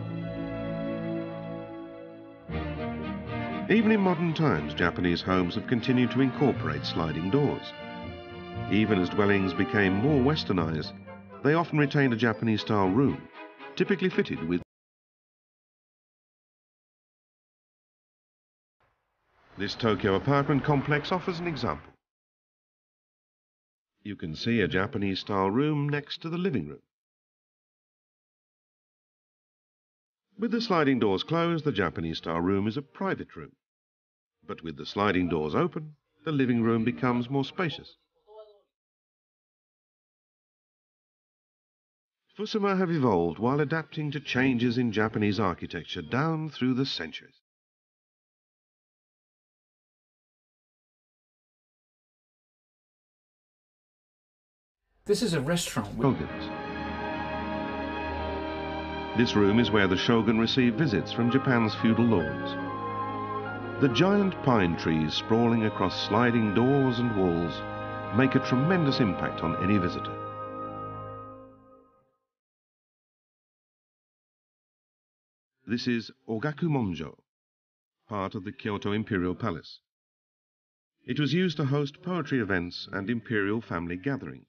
Even in modern times, Japanese homes have continued to incorporate sliding doors. Even as dwellings became more westernized, they often retained a Japanese-style room, typically fitted with. This Tokyo apartment complex offers an example. You can see a Japanese-style room next to the living room. With the sliding doors closed, the Japanese-style room is a private room. But with the sliding doors open, the living room becomes more spacious. Fusuma have evolved while adapting to changes in Japanese architecture down through the centuries.
This is a restaurant with
Shoguns. This room is where the shogun received visits from Japan's feudal lords. The giant pine trees sprawling across sliding doors and walls make a tremendous impact on any visitor. This is Ogakumonjo, part of the Kyoto Imperial Palace. It was used to host poetry events and imperial family gatherings.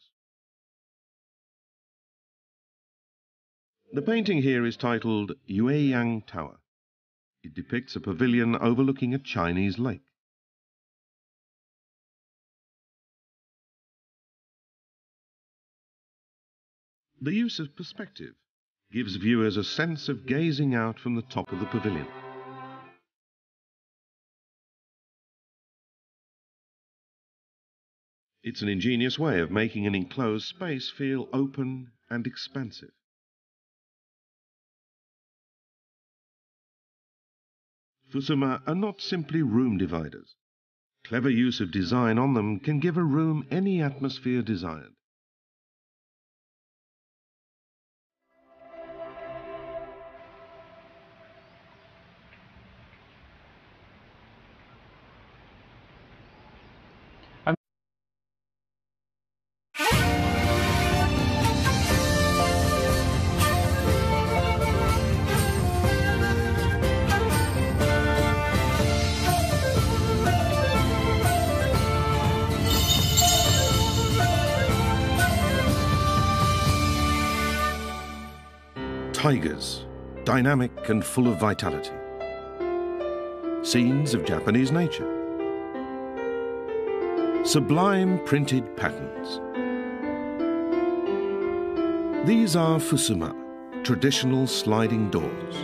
The painting here is titled Yueyang Tower. It depicts a pavilion overlooking a Chinese lake. The use of perspective gives viewers a sense of gazing out from the top of the pavilion. It's an ingenious way of making an enclosed space feel open and expansive. Fusuma are not simply room dividers. Clever use of design on them can give a room any atmosphere desired. Tigers, dynamic and full of vitality. Scenes of Japanese nature. Sublime printed patterns. These are Fusuma, traditional sliding doors.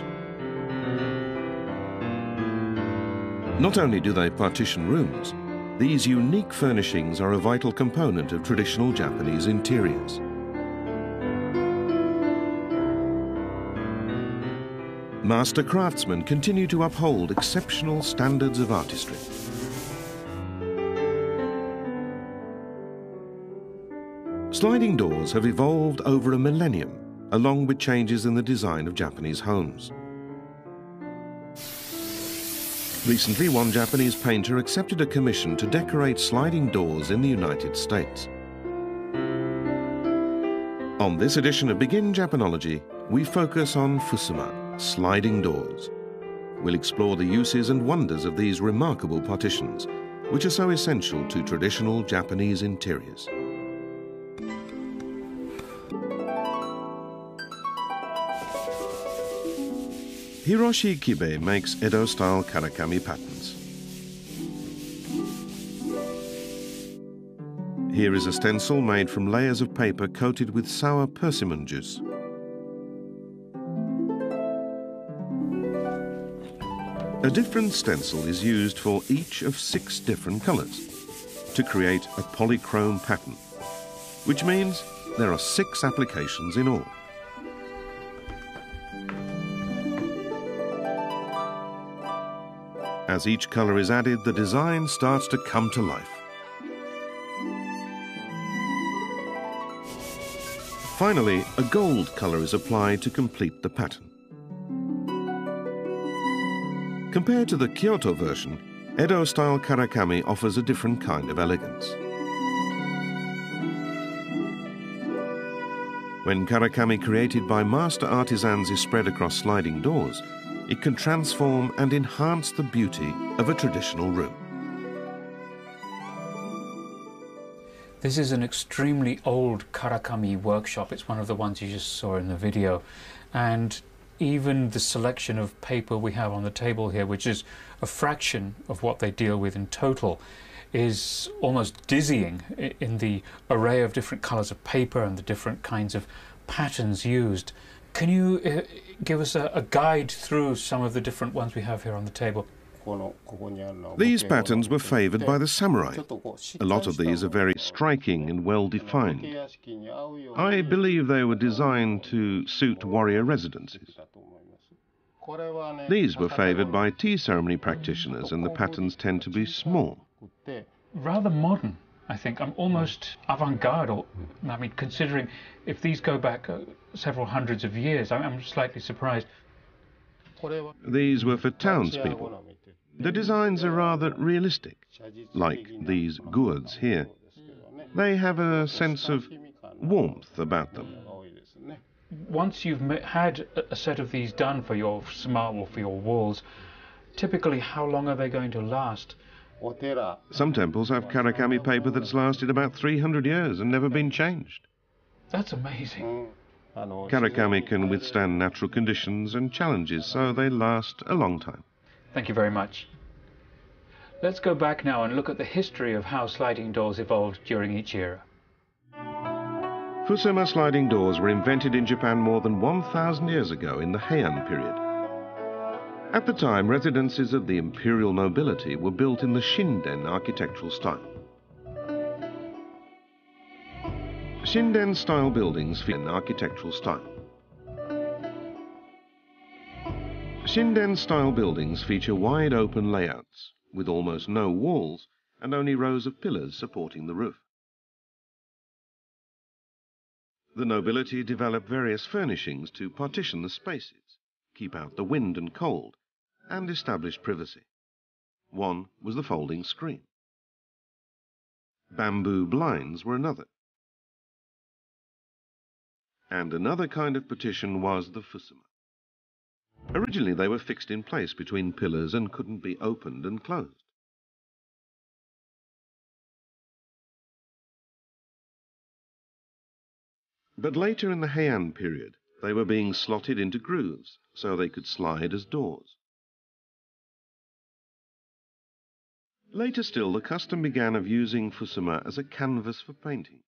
Not only do they partition rooms, these unique furnishings are a vital component of traditional Japanese interiors. Master craftsmen continue to uphold exceptional standards of artistry. Sliding doors have evolved over a millennium, along with changes in the design of Japanese homes. Recently, one Japanese painter accepted a commission to decorate sliding doors in the United States. On this edition of Begin Japanology, we focus on Fusuma, sliding doors. We'll explore the uses and wonders of these remarkable partitions, which are so essential to traditional Japanese interiors. Hiroshi Kibe makes Edo-style karakami patterns. Here is a stencil made from layers of paper coated with sour persimmon juice. A different stencil is used for each of 6 different colors to create a polychrome pattern, which means there are 6 applications in all. As each color is added, the design starts to come to life. Finally, a gold color is applied to complete the pattern. Compared to the Kyoto version, Edo-style karakami offers a different kind of elegance. When karakami created by master artisans is spread across sliding doors, it can transform and enhance the beauty of a traditional room.
This is an extremely old karakami workshop. It's one of the ones you just saw in the video. And even the selection of paper we have on the table here, which is a fraction of what they deal with in total, is almost dizzying in the array of different colors of paper and the different kinds of patterns used. Can you give us a guide through some of the different ones we have here on the table?
These patterns were favored by the samurai. A lot of these are very striking and well defined. I believe they were designed to suit warrior residences. These were favored by tea ceremony practitioners, and the patterns tend to be small.
Rather modern, I think. I'm almost avant-garde, I mean, considering if these go back several hundreds of years, I'm slightly surprised.
These were for townspeople. The designs are rather realistic, like these gourds here. They have a sense of warmth about them.
Once you've had a set of these done for your Fusuma or for your walls, typically how long are they going to last?
Some temples have karakami paper that's lasted about 300 years and never been changed.
That's amazing.
Karakami can withstand natural conditions and challenges, so they last a long time.
Thank you very much. Let's go back now and look at the history of how sliding doors evolved during each era.
Fusuma sliding doors were invented in Japan more than 1,000 years ago in the Heian period. At the time, residences of the imperial nobility were built in the Shinden architectural style. Shinden-style buildings fit an architectural style. Shinden-style buildings feature wide open layouts, with almost no walls and only rows of pillars supporting the roof. The nobility developed various furnishings to partition the spaces, keep out the wind and cold, and establish privacy. One was the folding screen. Bamboo blinds were another. And another kind of partition was the Fusuma. Originally they were fixed in place between pillars and couldn't be opened and closed. But later in the Heian period, they were being slotted into grooves so they could slide as doors. Later still, the custom began of using Fusuma as a canvas for painting.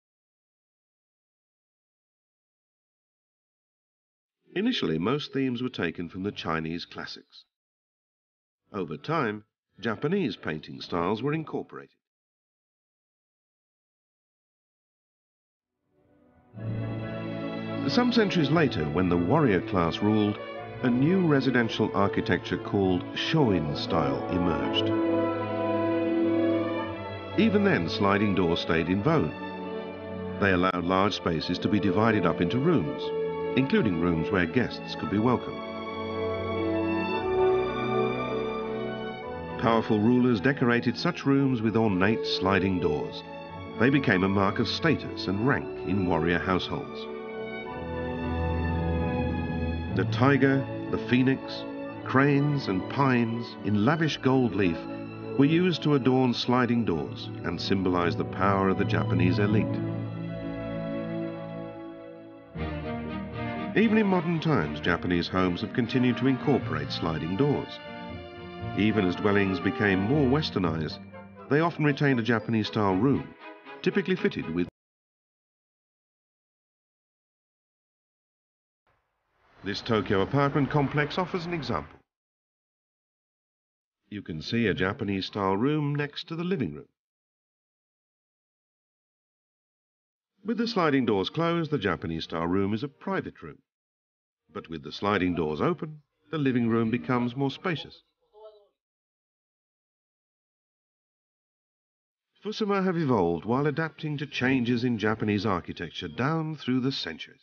Initially, most themes were taken from the Chinese classics. Over time, Japanese painting styles were incorporated. Some centuries later, when the warrior class ruled, a new residential architecture called Shoin style emerged. Even then, sliding doors stayed in vogue. They allowed large spaces to be divided up into rooms, including rooms where guests could be welcomed. Powerful rulers decorated such rooms with ornate sliding doors. They became a mark of status and rank in warrior households. The tiger, the phoenix, cranes and pines in lavish gold leaf were used to adorn sliding doors and symbolize the power of the Japanese elite. Even in modern times, Japanese homes have continued to incorporate sliding doors. Even as dwellings became more westernized, they often retained a Japanese-style room, typically fitted with. This Tokyo apartment complex offers an example. You can see a Japanese-style room next to the living room. With the sliding doors closed, the Japanese-style room is a private room. But with the sliding doors open, the living room becomes more spacious. Fusuma have evolved while adapting to changes in Japanese architecture down through the centuries.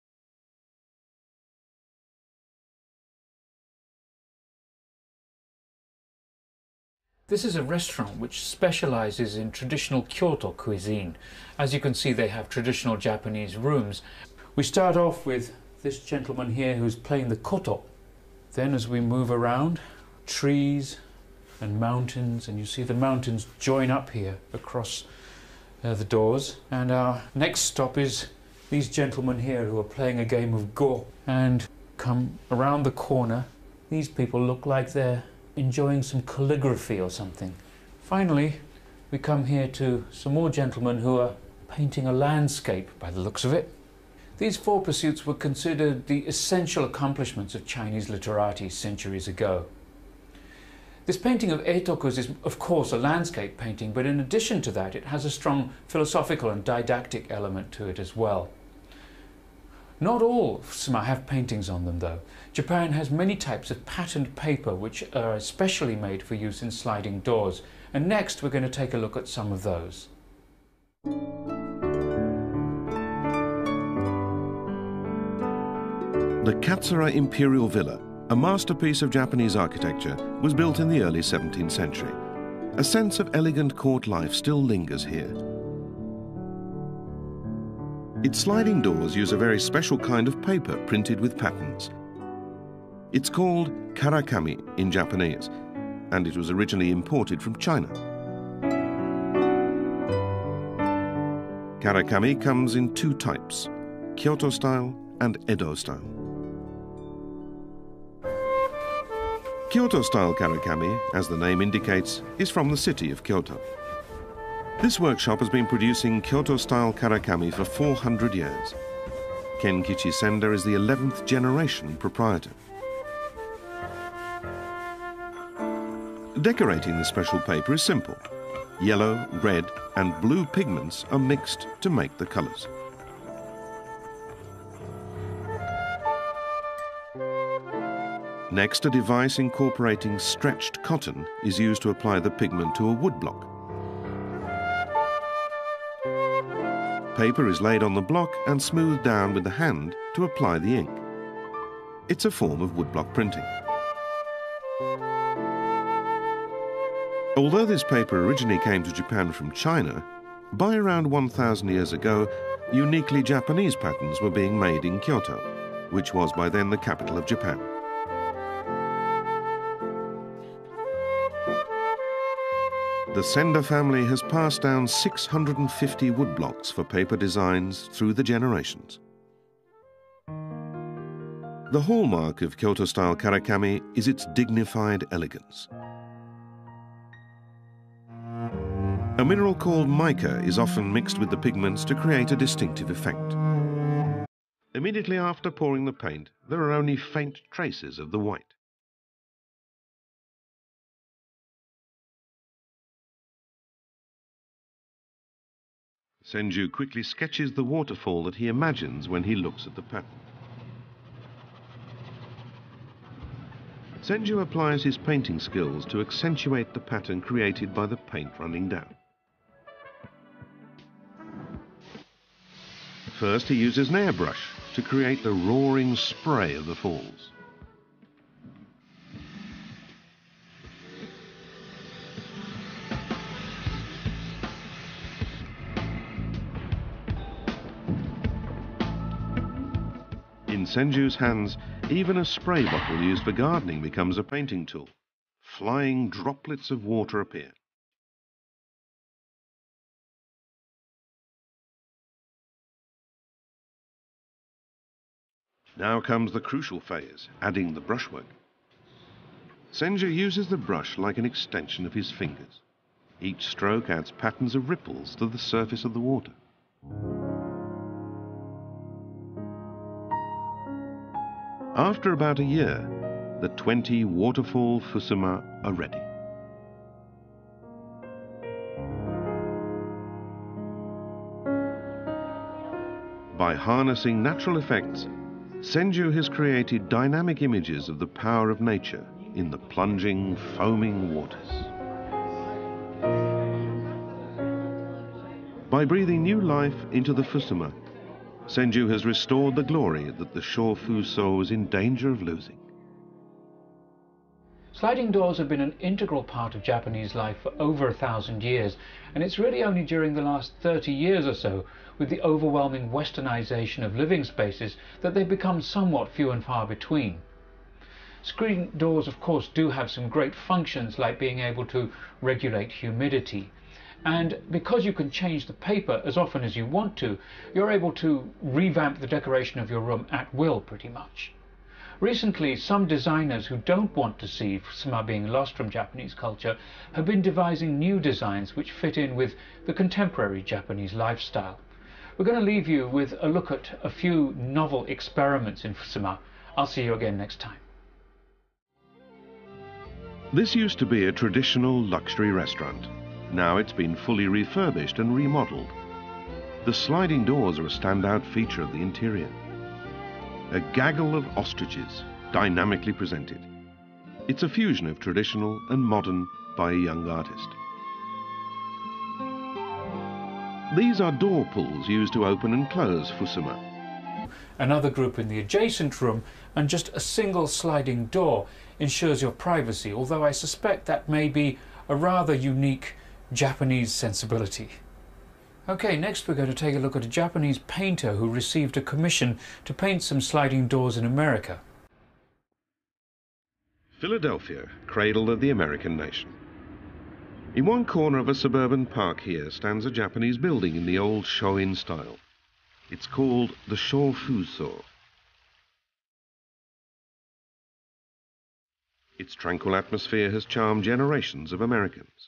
This is a restaurant which specializes in traditional Kyoto cuisine. As you can see, they have traditional Japanese rooms. We start off with this gentleman here who's playing the koto. Then as we move around, trees and mountains, and you see the mountains join up here across the doors. And our next stop is these gentlemen here who are playing a game of go. And come around the corner, these people look like they're enjoying some calligraphy or something. Finally, we come here to some more gentlemen who are painting a landscape by the looks of it. These four pursuits were considered the essential accomplishments of Chinese literati centuries ago. This painting of Eitoku's is of course a landscape painting, but in addition to that it has a strong philosophical and didactic element to it as well. Not all Fusuma have paintings on them though. Japan has many types of patterned paper which are especially made for use in sliding doors, and next we're going to take a look at some of those. The Katsura Imperial Villa,
a masterpiece of Japanese architecture, was built in the early 17th century. A sense of elegant court life still lingers here. Its sliding doors use a very special kind of paper printed with patterns. It's called karakami in Japanese, and it was originally imported from China. Karakami comes in two types, Kyoto style and Edo style. Kyoto-style karakami, as the name indicates, is from the city of Kyoto. This workshop has been producing Kyoto-style karakami for 400 years. Kenkichi Senda is the 11th generation proprietor. Decorating the special paper is simple. Yellow, red, and blue pigments are mixed to make the colors. Next, a device incorporating stretched cotton is used to apply the pigment to a wood block. Paper is laid on the block and smoothed down with the hand to apply the ink. It's a form of woodblock printing. Although this paper originally came to Japan from China, by around 1,000 years ago, uniquely Japanese patterns were being made in Kyoto, which was by then the capital of Japan. The Senda family has passed down 650 woodblocks for paper designs through the generations. The hallmark of Kyoto-style karakami is its dignified elegance. A mineral called mica is often mixed with the pigments to create a distinctive effect. Immediately after pouring the paint, there are only faint traces of the white. Senju quickly sketches the waterfall that he imagines when he looks at the pattern. Senju applies his painting skills to accentuate the pattern created by the paint running down. First, he uses an airbrush to create the roaring spray of the falls. In Senju's hands, even a spray bottle used for gardening becomes a painting tool. Flying droplets of water appear. Now comes the crucial phase, adding the brushwork. Senju uses the brush like an extension of his fingers. Each stroke adds patterns of ripples to the surface of the water. After about a year, the 20 waterfall Fusuma are ready. By harnessing natural effects, Senju has created dynamic images of the power of nature in the plunging, foaming waters. By breathing new life into the Fusuma, Senju has restored the glory that the Shofuso was in danger of losing.
Sliding doors have been an integral part of Japanese life for over 1,000 years, and it's really only during the last 30 years or so, with the overwhelming westernization of living spaces, that they've become somewhat few and far between. Screen doors, of course, do have some great functions, like being able to regulate humidity. And because you can change the paper as often as you want to, you're able to revamp the decoration of your room at will, pretty much. Recently, some designers who don't want to see Fusuma being lost from Japanese culture have been devising new designs which fit in with the contemporary Japanese lifestyle. We're going to leave you with a look at a few novel experiments in Fusuma. I'll see you again next time.
This used to be a traditional luxury restaurant. Now it's been fully refurbished and remodeled. The sliding doors are a standout feature of the interior. A gaggle of ostriches, dynamically presented. It's a fusion of traditional and modern by a young artist. These are door pulls used to open and close Fusuma.
another group in the adjacent room, and just a single sliding door ensures your privacy, although I suspect that may be a rather unique Japanese sensibility. Okay, next we're going to take a look at a Japanese painter who received a commission to paint some sliding doors in America.
Philadelphia, cradle of the American nation. In one corner of a suburban park here stands a Japanese building in the old Shoin style. It's called the Fusuma. Its tranquil atmosphere has charmed generations of Americans.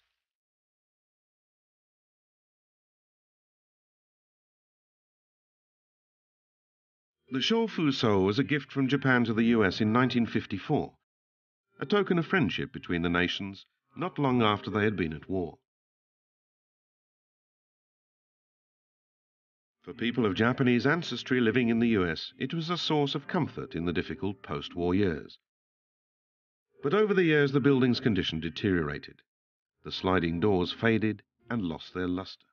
The Fusuma was a gift from Japan to the US in 1954, a token of friendship between the nations not long after they had been at war. For people of Japanese ancestry living in the US, it was a source of comfort in the difficult post-war years. But over the years, the building's condition deteriorated. The sliding doors faded and lost their luster.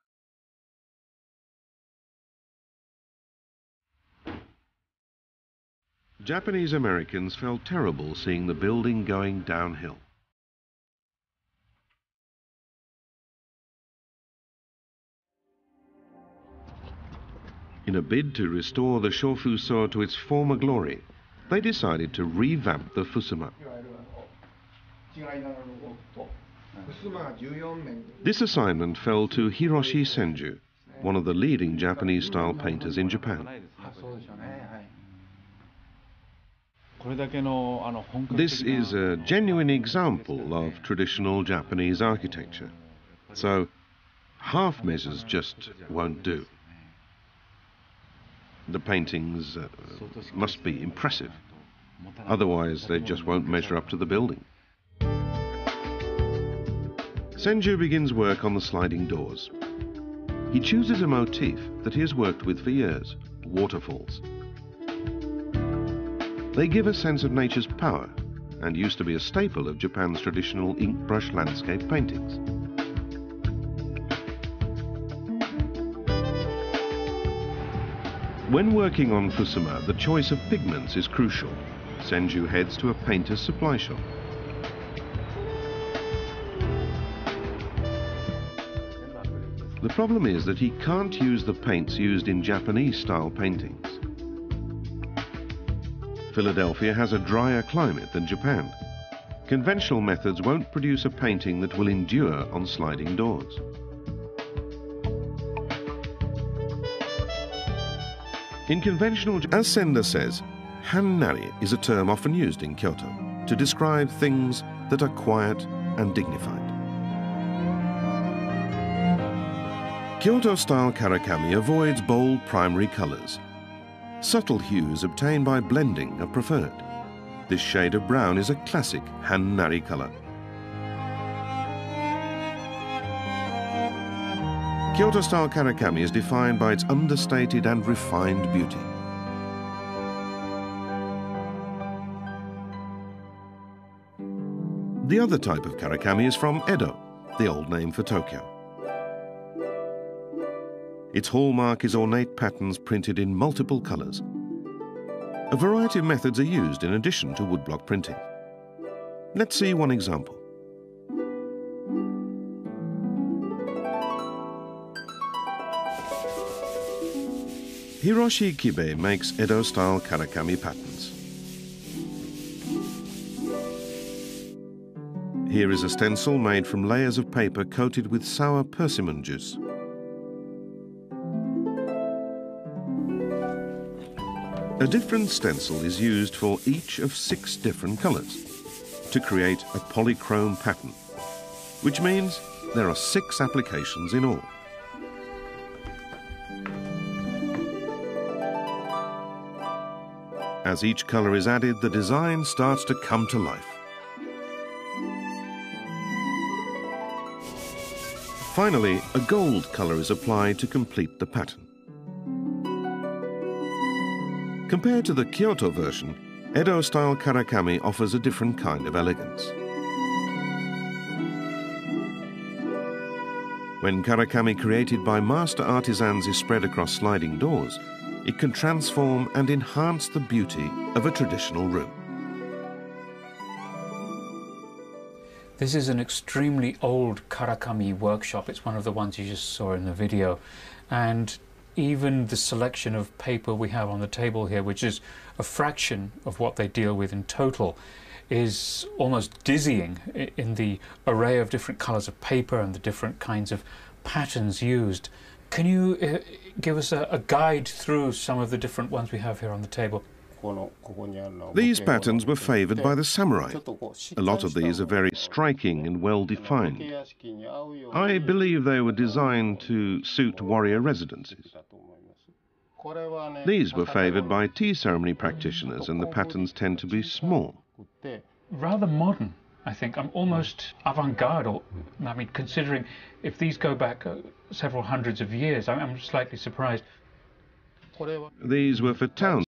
Japanese Americans felt terrible seeing the building going downhill. In a bid to restore the Fusuma to its former glory, they decided to revamp the Fusuma. This assignment fell to Hiroshi Senju, one of the leading Japanese-style painters in Japan. This is a genuine example of traditional Japanese architecture, so half measures just won't do. The paintings must be impressive, otherwise they just won't measure up to the building. Senju begins work on the sliding doors. He chooses a motif that he has worked with for years, waterfalls. They give a sense of nature's power and used to be a staple of Japan's traditional ink brush landscape paintings. When working on Fusuma, the choice of pigments is crucial. Senju heads to a painter's supply shop. The problem is that he can't use the paints used in Japanese-style paintings. Philadelphia has a drier climate than Japan. Conventional methods won't produce a painting that will endure on sliding doors. In conventional, as Senda says, han-nari is a term often used in Kyoto to describe things that are quiet and dignified. Kyoto-style karakami avoids bold primary colors. Subtle hues obtained by blending are preferred. This shade of brown is a classic han-nari color. Kyoto-style karakami is defined by its understated and refined beauty. The other type of karakami is from Edo, the old name for Tokyo. Its hallmark is ornate patterns printed in multiple colors. A variety of methods are used in addition to woodblock printing. Let's see one example. Hiroshi Kibe makes Edo-style karakami patterns. Here is a stencil made from layers of paper coated with sour persimmon juice. A different stencil is used for each of 6 different colors to create a polychrome pattern, which means there are 6 applications in all. As each color is added, the design starts to come to life. Finally, a gold color is applied to complete the pattern. Compared to the Kyoto version, Edo-style karakami offers a different kind of elegance. When karakami created by master artisans is spread across sliding doors, it can transform and enhance the beauty of a traditional room.
This is an extremely old karakami workshop. It's one of the ones you just saw in the video. And even the selection of paper we have on the table here, which is a fraction of what they deal with in total, is almost dizzying in the array of different colours of paper and the different kinds of patterns used. Can you give us a guide through some of the different ones we have here on the table?
These patterns were favoured by the samurai. A lot of these are very striking and well defined. I believe they were designed to suit warrior residences. These were favoured by tea ceremony practitioners, and the patterns tend to be small.
Rather modern, I think. I'm almost avant-garde. I mean, considering if these go back several hundreds of years, I'm slightly surprised.
These were for town